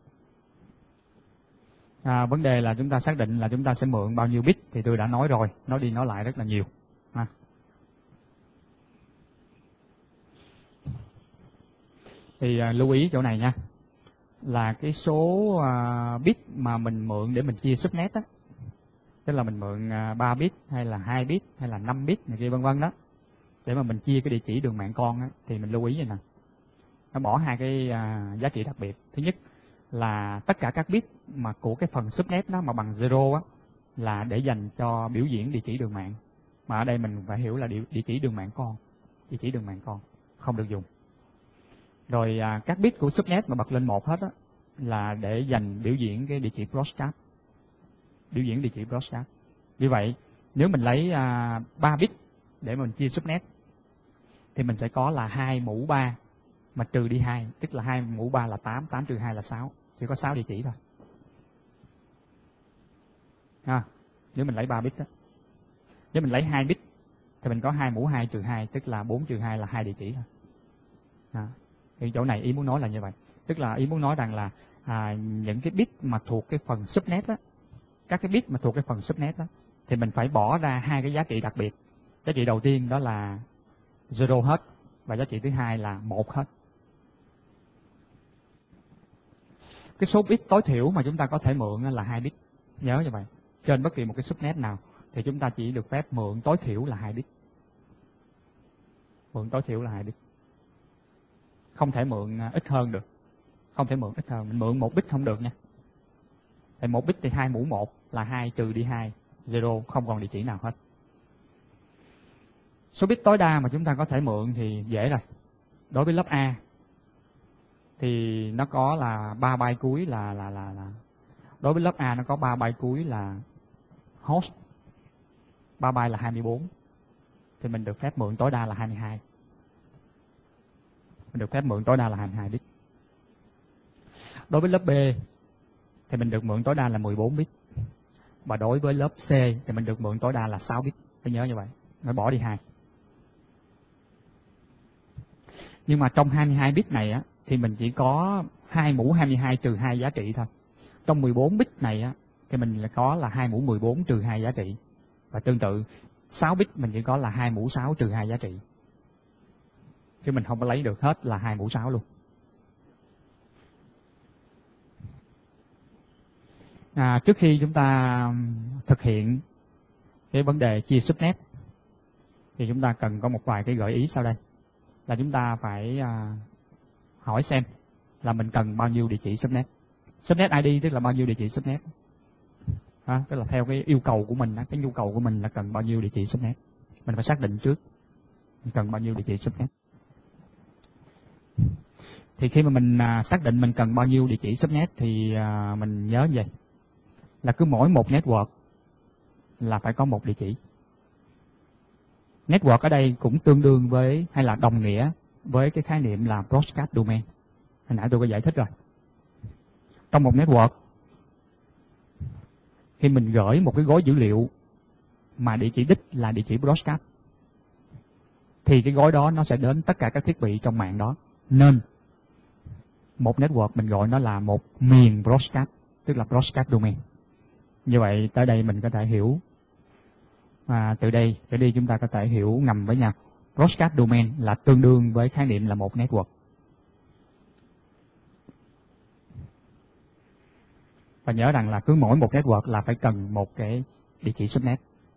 À, vấn đề là chúng ta xác định là chúng ta sẽ mượn bao nhiêu bit thì tôi đã nói rồi, nói đi nói lại rất là nhiều. À. Thì uh, lưu ý chỗ này nha, là cái số uh, bit mà mình mượn để mình chia subnet á, tức là mình mượn uh, ba bit hay là hai bit hay là năm bit này kia vân vân đó, để mà mình chia cái địa chỉ đường mạng con á, thì mình lưu ý vậy nè, nó bỏ hai cái uh, giá trị đặc biệt. Thứ nhất là tất cả các bit mà của cái phần subnet đó mà bằng zero á là để dành cho biểu diễn địa chỉ đường mạng, mà ở đây mình phải hiểu là địa, địa chỉ đường mạng con, địa chỉ đường mạng con không được dùng. Rồi à, các bit của subnet mà bật lên một hết á là để dành biểu diễn cái địa chỉ broadcast, biểu diễn địa chỉ broadcast. Vì vậy nếu mình lấy à, ba bit để mình chia subnet thì mình sẽ có là hai mũ ba mà trừ đi hai, tức là hai mũ ba là tám, tám trừ hai là sáu, chỉ có sáu địa chỉ thôi. À, nếu mình lấy ba bit đó. Nếu mình lấy hai bit thì mình có hai mũ hai trừ hai, tức là bốn trừ hai là hai địa chỉ thôi. À, thì chỗ này ý muốn nói là như vậy. Tức là ý muốn nói rằng là à, những cái bit mà thuộc cái phần subnet á, các cái bit mà thuộc cái phần subnet á, thì mình phải bỏ ra hai cái giá trị đặc biệt. Giá trị đầu tiên đó là zero hết, và giá trị thứ hai là một hết. Cái số bit tối thiểu mà chúng ta có thể mượn là hai bit. Nhớ như vậy. Trên bất kỳ một cái subnet nào thì chúng ta chỉ được phép mượn tối thiểu là hai bit. Mượn tối thiểu là hai bit. Không thể mượn ít hơn được. Không thể mượn ít hơn. Mình mượn một bit không được nha. Tại một bit thì hai mũ một là hai trừ đi hai, zero, không còn địa chỉ nào hết. Số bit tối đa mà chúng ta có thể mượn thì dễ rồi. Đối với lớp A thì nó có là ba byte cuối là là là là đối với lớp A nó có ba byte cuối là host, ba byte là hai mươi bốn, thì mình được phép mượn tối đa là hai mươi hai. Mình được phép mượn tối đa là hai mươi hai bit. Đối với lớp B thì mình được mượn tối đa là mười bốn bit. Và đối với lớp C thì mình được mượn tối đa là sáu bit. Phải nhớ như vậy, phải bỏ đi hai. Nhưng mà trong hai mươi hai bit này á thì mình chỉ có hai mũ hai mươi hai trừ hai giá trị thôi. Trong mười bốn bit này á thì mình là có là hai mũ mười bốn trừ hai giá trị. Và tương tự sáu bit mình chỉ có là hai mũ sáu trừ hai giá trị. Chứ mình không có lấy được hết là hai mũ sáu luôn. À, trước khi chúng ta thực hiện cái vấn đề chia subnet thì chúng ta cần có một vài cái gợi ý sau đây. Là chúng ta phải à, hỏi xem là mình cần bao nhiêu địa chỉ subnet. Subnet i đê tức là bao nhiêu địa chỉ subnet. À, tức là theo cái yêu cầu của mình, cái nhu cầu của mình là cần bao nhiêu địa chỉ subnet. Mình phải xác định trước mình cần bao nhiêu địa chỉ subnet. Thì khi mà mình à, xác định mình cần bao nhiêu địa chỉ subnet thì à, mình nhớ như vậy. Là cứ mỗi một network là phải có một địa chỉ. Network ở đây cũng tương đương với hay là đồng nghĩa với cái khái niệm là broadcast domain. Hồi nãy tôi có giải thích rồi. Trong một network, khi mình gửi một cái gói dữ liệu mà địa chỉ đích là địa chỉ broadcast, thì cái gói đó nó sẽ đến tất cả các thiết bị trong mạng đó. Nên một network mình gọi nó là một miền broadcast, tức là broadcast domain. Như vậy tới đây mình có thể hiểu, à, từ đây tới đi chúng ta có thể hiểu ngầm với nhau. Broadcast domain là tương đương với khái niệm là một network. Và nhớ rằng là cứ mỗi một network là phải cần một cái địa chỉ subnet.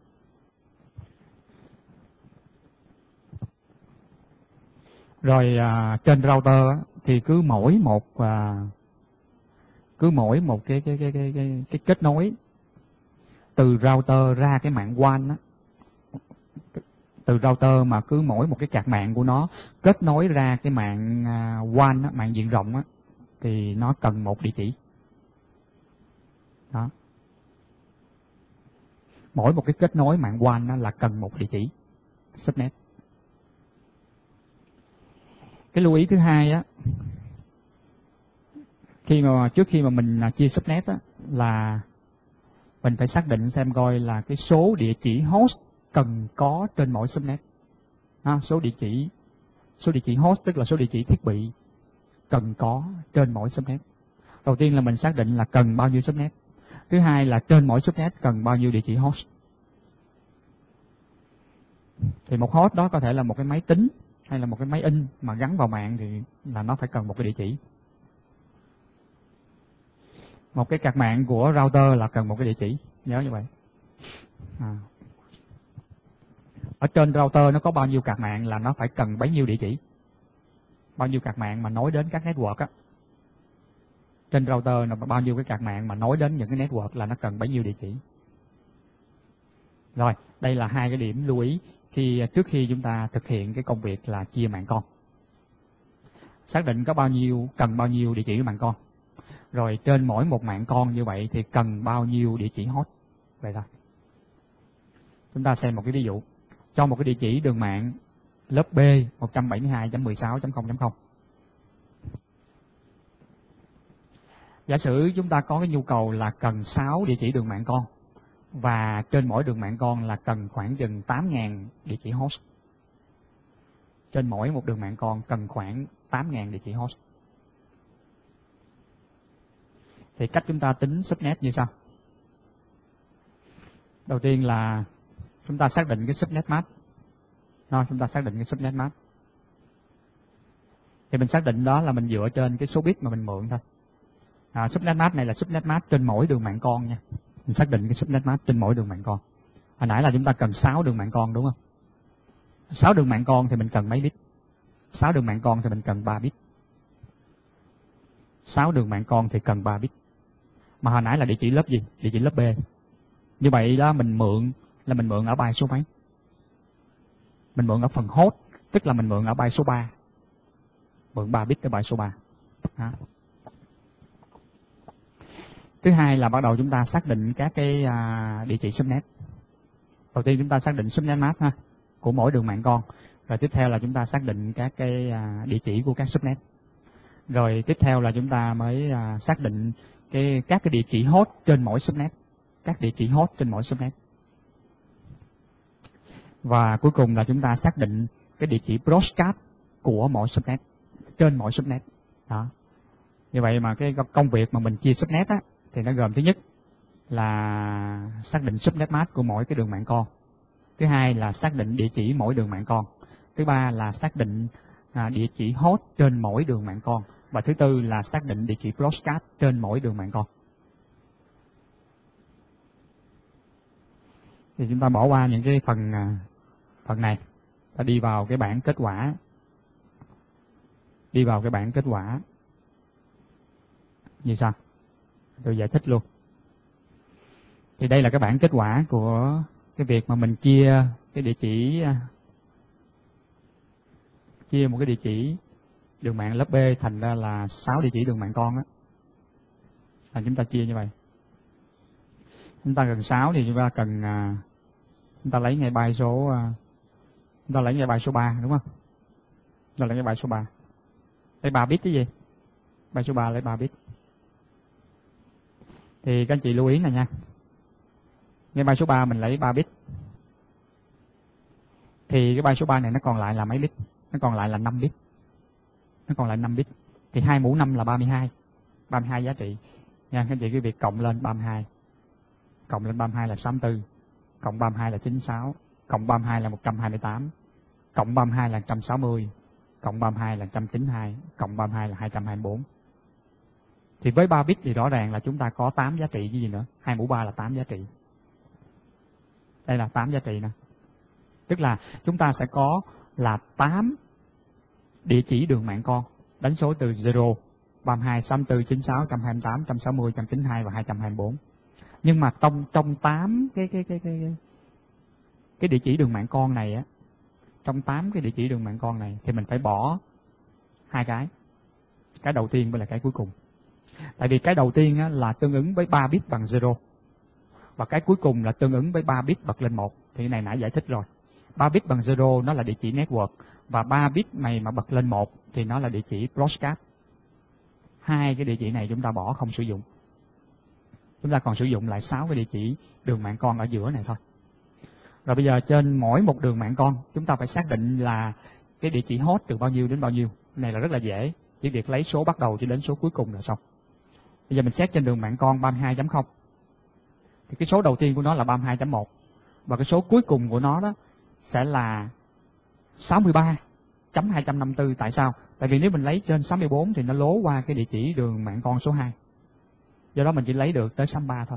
Rồi à, trên router thì cứ mỗi một à, cứ mỗi một cái cái cái cái cái, cái kết nối từ router ra cái mạng pi ây á, từ router mà cứ mỗi một cái card mạng của nó kết nối ra cái mạng uh, pi ây á, mạng diện rộng á, thì nó cần một địa chỉ. Đó. Mỗi một cái kết nối mạng pi ây á, là cần một địa chỉ subnet. Cái lưu ý thứ hai á, khi mà trước khi mà mình chia subnet á, là mình phải xác định xem coi là cái số địa chỉ host cần có trên mỗi subnet. À, số địa chỉ số địa chỉ host tức là số địa chỉ thiết bị cần có trên mỗi subnet. Đầu tiên là mình xác định là cần bao nhiêu subnet. Thứ hai là trên mỗi subnet cần bao nhiêu địa chỉ host. Thì một host đó có thể là một cái máy tính hay là một cái máy in mà gắn vào mạng thì là nó phải cần một cái địa chỉ. Một cái card mạng của router là cần một cái địa chỉ, nhớ như vậy. À. Ở trên router nó có bao nhiêu card mạng là nó phải cần bấy nhiêu địa chỉ. Bao nhiêu card mạng mà nối đến các network á. Trên router là bao nhiêu cái card mạng mà nối đến những cái network là nó cần bấy nhiêu địa chỉ. Rồi, đây là hai cái điểm lưu ý khi trước khi chúng ta thực hiện cái công việc là chia mạng con. Xác định có bao nhiêu, cần bao nhiêu địa chỉ mạng con. Rồi trên mỗi một mạng con như vậy thì cần bao nhiêu địa chỉ host. Vậy thôi. Chúng ta xem một cái ví dụ. Cho một cái địa chỉ đường mạng lớp B một trăm bảy mươi hai chấm mười sáu chấm không chấm không. Giả sử chúng ta có cái nhu cầu là cần sáu địa chỉ đường mạng con. Và trên mỗi đường mạng con là cần khoảng chừng tám nghìn địa chỉ host. Trên mỗi một đường mạng con cần khoảng tám nghìn địa chỉ host. Thì cách chúng ta tính subnet như sau. Đầu tiên là chúng ta xác định cái subnet mask. Rồi, chúng ta xác định cái subnet mask. Thì mình xác định đó là mình dựa trên cái số bit mà mình mượn thôi. À, subnet mask này là subnet mask trên mỗi đường mạng con nha. Mình xác định cái subnet mask trên mỗi đường mạng con. Hồi nãy là chúng ta cần sáu đường mạng con đúng không? sáu đường mạng con thì mình cần mấy bit? sáu đường mạng con thì mình cần ba bit. sáu đường mạng con thì cần ba bit. Mà hồi nãy là địa chỉ lớp gì? Địa chỉ lớp B. Như vậy đó mình mượn là mình mượn ở byte số mấy? Mình mượn ở phần host, tức là mình mượn ở byte số ba. Mượn ba bit ở byte số ba. Đó. Thứ hai là bắt đầu chúng ta xác định các cái uh, địa chỉ subnet. Đầu tiên chúng ta xác định subnet mask ha, của mỗi đường mạng con. Rồi tiếp theo là chúng ta xác định các cái uh, địa chỉ của các subnet. Rồi tiếp theo là chúng ta mới uh, xác định cái các cái địa chỉ host trên mỗi subnet, các địa chỉ host trên mỗi subnet. Và cuối cùng là chúng ta xác định cái địa chỉ broadcast của mỗi subnet, trên mỗi subnet. Đó. Như vậy mà cái công việc mà mình chia subnet á thì nó gồm thứ nhất là xác định subnet mask của mỗi cái đường mạng con. Thứ hai là xác định địa chỉ mỗi đường mạng con. Thứ ba là xác định à, địa chỉ host trên mỗi đường mạng con. Và thứ tư là xác định địa chỉ broadcast trên mỗi đường mạng con. Thì chúng ta bỏ qua những cái phần phần này, ta đi vào cái bảng kết quả. Đi vào cái bảng kết quả như sau. Tôi giải thích luôn. Thì đây là cái bảng kết quả của cái việc mà mình chia cái địa chỉ, chia một cái địa chỉ đường mạng lớp B thành ra là sáu địa chỉ đường mạng con á. Là chúng ta chia như vậy. Chúng ta cần sáu thì chúng ta cần chúng ta lấy ngay byte số chúng ta lấy ngay byte số ba đúng không? Chúng ta lấy ngay byte số ba. Lấy ba bit cái gì? Byte số ba lấy ba bit. Thì các anh chị lưu ý này nha. Ngay byte số ba mình lấy ba bit. Thì cái byte số ba này nó còn lại là mấy bit? Nó còn lại là năm bit. nó còn lại năm bit. Thì hai mũ năm là ba mươi hai, ba mươi hai giá trị nha. Các anh chị cái việc cộng lên ba mươi hai, cộng lên ba mươi hai là sáu mươi tư, cộng ba mươi hai là chín mươi sáu, cộng ba mươi hai là một trăm hai mươi tám, cộng ba mươi hai là một trăm sáu mươi, cộng ba mươi hai là một trăm chín mươi hai, cộng ba mươi hai là hai trăm hai mươi tư. Thì với ba bit thì rõ ràng là chúng ta có tám giá trị, cái gì nữa, hai mũ ba là tám giá trị. Đây là tám giá trị nè. Tức là chúng ta sẽ có là tám địa chỉ đường mạng con, đánh số từ zero, ba mươi hai, sáu mươi tư, chín mươi sáu, một trăm hai mươi tám, một trăm sáu mươi, một trăm chín mươi hai và hai trăm hai mươi tư. Nhưng mà trong trong tám cái cái cái cái cái, cái địa chỉ đường mạng con này á, trong tám cái địa chỉ đường mạng con này thì mình phải bỏ hai cái. Cái đầu tiên với là cái cuối cùng. Tại vì cái đầu tiên á, là tương ứng với ba bit bằng zero. Và cái cuối cùng là tương ứng với ba bit bật lên một. Thì cái này nãy giải thích rồi. ba bit bằng zero nó là địa chỉ network. Và ba bit này mà bật lên một thì nó là địa chỉ broadcast. Hai cái địa chỉ này chúng ta bỏ không sử dụng. Chúng ta còn sử dụng lại sáu cái địa chỉ đường mạng con ở giữa này thôi. Rồi bây giờ trên mỗi một đường mạng con chúng ta phải xác định là cái địa chỉ host từ bao nhiêu đến bao nhiêu. Cái này là rất là dễ. Chỉ việc lấy số bắt đầu cho đến số cuối cùng là xong. Bây giờ mình xét trên đường mạng con ba mươi hai chấm không. Thì cái số đầu tiên của nó là ba mươi hai chấm một. Và cái số cuối cùng của nó đó sẽ là sáu mươi ba chấm hai trăm năm mươi tư. Tại sao? Tại vì nếu mình lấy trên sáu mươi tư thì nó lố qua cái địa chỉ đường mạng con số hai. Do đó mình chỉ lấy được tới sáu mươi ba thôi.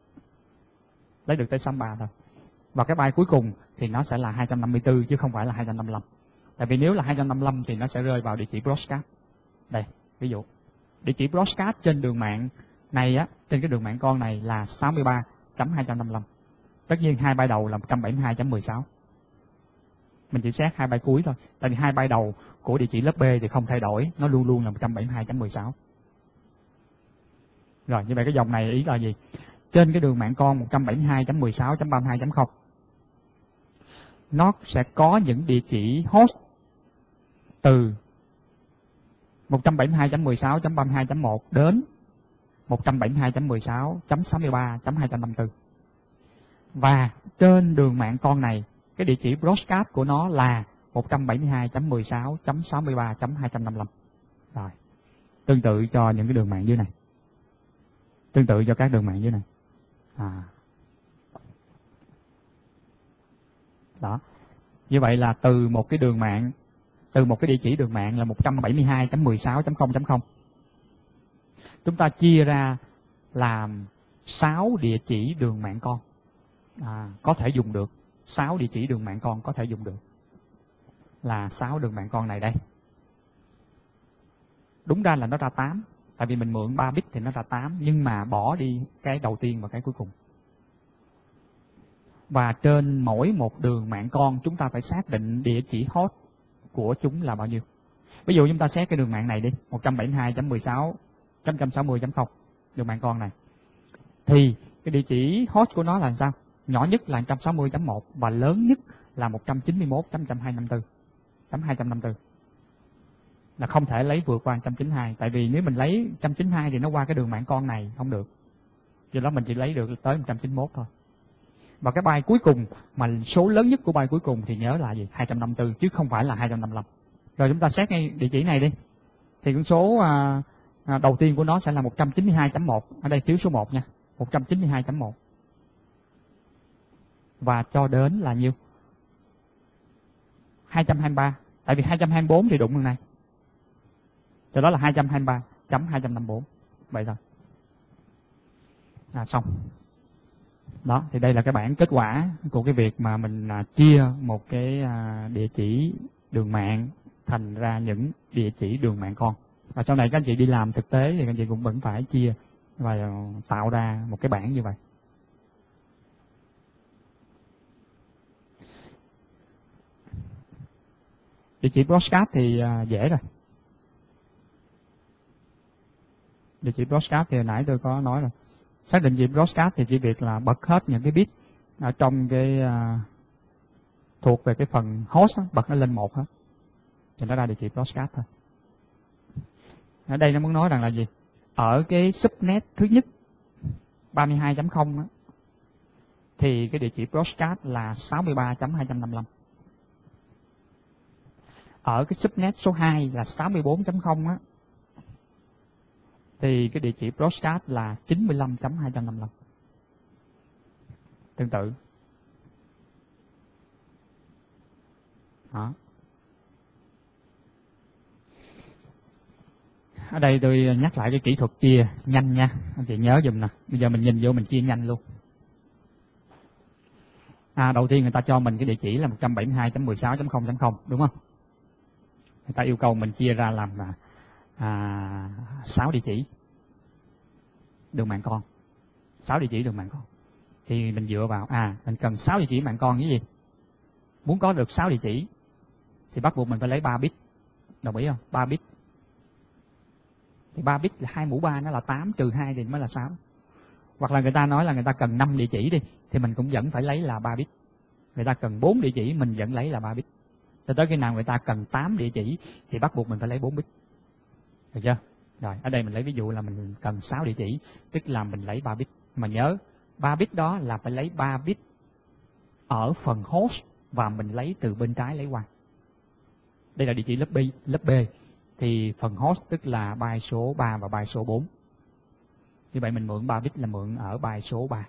Lấy được tới sáu mươi ba thôi. Và cái byte cuối cùng thì nó sẽ là hai trăm năm mươi tư chứ không phải là hai trăm năm mươi lăm. Tại vì nếu là hai trăm năm mươi lăm thì nó sẽ rơi vào địa chỉ broadcast. Đây, ví dụ. Địa chỉ broadcast trên đường mạng này á, trên cái đường mạng con này là sáu mươi ba chấm hai trăm năm mươi lăm. Tất nhiên hai byte đầu là một trăm bảy mươi hai chấm mười sáu. Mình chỉ xét hai byte cuối thôi. Tại vì hai byte đầu của địa chỉ lớp B thì không thay đổi, nó luôn luôn là một trăm bảy mươi hai chấm mười sáu. Rồi, như vậy cái dòng này ý là gì? Trên cái đường mạng con một trăm bảy mươi hai chấm mười sáu chấm ba mươi hai chấm không nó sẽ có những địa chỉ host từ một trăm bảy mươi hai chấm mười sáu chấm ba mươi hai chấm một đến một trăm bảy mươi hai chấm mười sáu chấm sáu mươi ba chấm hai trăm năm mươi tư. Và trên đường mạng con này, cái địa chỉ broadcast của nó là một trăm bảy mươi hai chấm mười sáu chấm sáu mươi ba chấm hai trăm năm mươi lăm. Rồi. Tương tự cho những cái đường mạng dưới này. Tương tự cho các đường mạng dưới này. À. Đó. Như vậy là từ một cái đường mạng, từ một cái địa chỉ đường mạng là một trăm bảy mươi hai chấm mười sáu chấm không chấm không, chúng ta chia ra làm sáu địa chỉ đường mạng con. À, có thể dùng được. sáu địa chỉ đường mạng con có thể dùng được. Là sáu đường mạng con này đây. Đúng ra là nó ra tám. Tại vì mình mượn ba bit thì nó ra tám. Nhưng mà bỏ đi cái đầu tiên và cái cuối cùng. Và trên mỗi một đường mạng con chúng ta phải xác định địa chỉ host của chúng là bao nhiêu. Ví dụ chúng ta xét cái đường mạng này đi, một trăm bảy mươi hai chấm mười sáu chấm một trăm sáu mươi chấm không, đường mạng con này. Thì cái địa chỉ host của nó là sao? Nhỏ nhất là một trăm sáu mươi chấm một và lớn nhất là một trăm chín mươi mốt chấm một hai năm tư chấm hai trăm năm mươi tư. Là không thể lấy vượt qua một trăm chín mươi hai. Tại vì nếu mình lấy một trăm chín mươi hai thì nó qua cái đường mạng con này không được. Do đó mình chỉ lấy được tới một trăm chín mươi mốt thôi. Và cái byte cuối cùng mà số lớn nhất của byte cuối cùng thì nhớ là gì? hai trăm năm mươi tư chứ không phải là hai trăm năm mươi lăm. Rồi chúng ta xét ngay địa chỉ này đi. Thì con số à, à, đầu tiên của nó sẽ là một trăm chín mươi hai chấm một. Ở đây thiếu số một nha. một trăm chín mươi hai chấm một. Và cho đến là nhiêu? hai trăm hai mươi ba. Tại vì hai trăm hai mươi tư thì đụng đường này. Cho đó là hai trăm hai mươi ba chấm hai trăm năm mươi tư. Vậy thôi. À, xong. Đó, thì đây là cái bảng kết quả của cái việc mà mình à, chia một cái à, địa chỉ đường mạng thành ra những địa chỉ đường mạng con. Và sau này các anh chị đi làm thực tế thì các anh chị cũng vẫn phải chia và tạo ra một cái bảng như vậy. Địa chỉ broadcast thì à, dễ rồi. Địa chỉ broadcast thì hồi nãy tôi có nói rồi. Xác định địa chỉ broadcast thì chỉ việc là bật hết những cái bit ở trong cái à, thuộc về cái phần host đó, bật nó lên một hết. Thì nó ra địa chỉ broadcast thôi. Ở đây nó muốn nói rằng là gì? Ở cái subnet thứ nhất ba mươi hai chấm không thì cái địa chỉ broadcast là sáu mươi ba chấm hai trăm năm mươi lăm. ở cái subnet số hai là sáu mươi bốn chấm không á, thì cái địa chỉ broadcast là chín mươi lăm chấm hai trăm năm mươi lăm. Tương tự. Đó. Ở đây tôi nhắc lại cái kỹ thuật chia nhanh nha, anh chị nhớ giùm nè. Bây giờ mình nhìn vô mình chia nhanh luôn. À, đầu tiên người ta cho mình cái địa chỉ là một trăm bảy mươi hai chấm mười sáu chấm không chấm không, đúng không? Người ta yêu cầu mình chia ra làm là à, sáu địa chỉ đường mạng con. sáu địa chỉ đường mạng con. Thì mình dựa vào, à, mình cần sáu địa chỉ mạng con cái gì? Muốn có được sáu địa chỉ thì bắt buộc mình phải lấy ba bit. Đồng ý không? ba bit. Thì ba bit là hai mũ ba, nó là tám, trừ hai thì mới là sáu. Hoặc là người ta nói là người ta cần năm địa chỉ đi, thì mình cũng vẫn phải lấy là ba bit. Người ta cần bốn địa chỉ, mình vẫn lấy là ba bit. Cho tới khi nào người ta cần tám địa chỉ thì bắt buộc mình phải lấy bốn bit. Được chưa? Rồi, ở đây mình lấy ví dụ là mình cần sáu địa chỉ, tức là mình lấy ba bit. Mà nhớ, ba bit đó là phải lấy ba bit ở phần host và mình lấy từ bên trái lấy qua. Đây là địa chỉ lớp B, lớp B. Thì phần host tức là byte số ba và byte số bốn. Như vậy mình mượn ba bit là mượn ở byte số ba.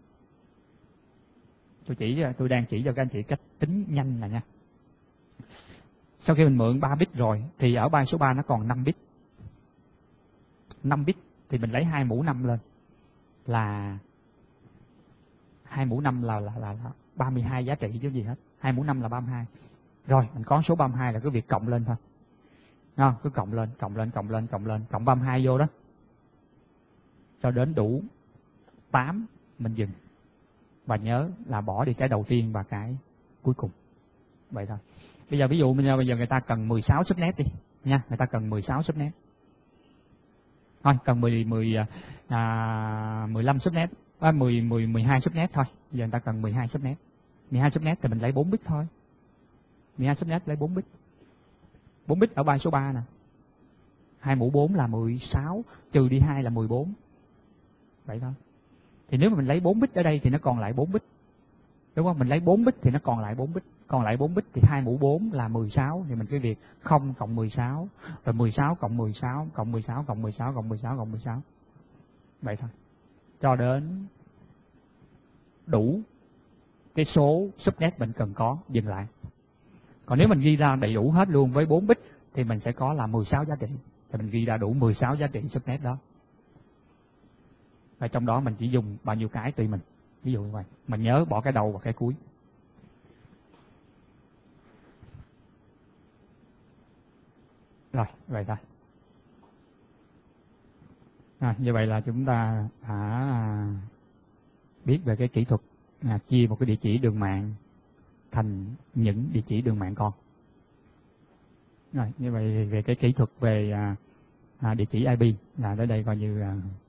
Tôi chỉ tôi đang chỉ cho các anh chị cách tính nhanh là nha. Sau khi mình mượn ba bit rồi thì ở byte số ba nó còn năm bit. năm bit thì mình lấy hai mũ năm lên là hai mũ năm là là, là là ba mươi hai giá trị chứ gì hết. hai mũ năm là ba mươi hai. Rồi, mình có số ba mươi hai là cứ việc cộng lên thôi. Đúng không? Cứ cộng lên, cộng lên, cộng lên, cộng lên, cộng ba mươi hai vô đó. Cho đến đủ tám mình dừng. Và nhớ là bỏ đi cái đầu tiên và cái cuối cùng. Vậy thôi. Bây giờ ví dụ bây giờ, bây giờ người ta cần mười sáu subnet đi nha, người ta cần mười sáu subnet. Thôi, cần mười mười à, mười lăm subnet, à, mười mười mười hai subnet thôi. Bây giờ người ta cần mười hai subnet. mười hai subnet thì mình lấy bốn bit thôi. mười hai subnet lấy bốn bit. bốn bit ở byte số ba nè. hai mũ bốn là mười sáu, trừ đi hai là mười bốn. Vậy thôi. Thì nếu mà mình lấy bốn bit ở đây thì nó còn lại bốn bit. Đúng không? Mình lấy bốn bit thì nó còn lại bốn bit. Còn lại bốn bit thì hai mũ bốn là mười sáu. Thì mình cứ việc không cộng mười sáu. Rồi mười sáu cộng mười sáu, cộng mười sáu, cộng mười sáu, cộng mười sáu, cộng mười sáu. Vậy thôi. Cho đến đủ cái số subnet mình cần có, dừng lại. Còn nếu mình ghi ra đầy đủ hết luôn với bốn bit thì mình sẽ có là mười sáu giá trị. Thì mình ghi ra đủ mười sáu giá trị subnet đó. Và trong đó mình chỉ dùng bao nhiêu cái tùy mình. Ví dụ như vậy. Mình nhớ bỏ cái đầu và cái cuối. Rồi, vậy thôi. À, như vậy là chúng ta đã biết về cái kỹ thuật à, chia một cái địa chỉ đường mạng thành những địa chỉ đường mạng con. Rồi, như vậy về cái kỹ thuật về à, à, địa chỉ i pê là tới đây coi như à,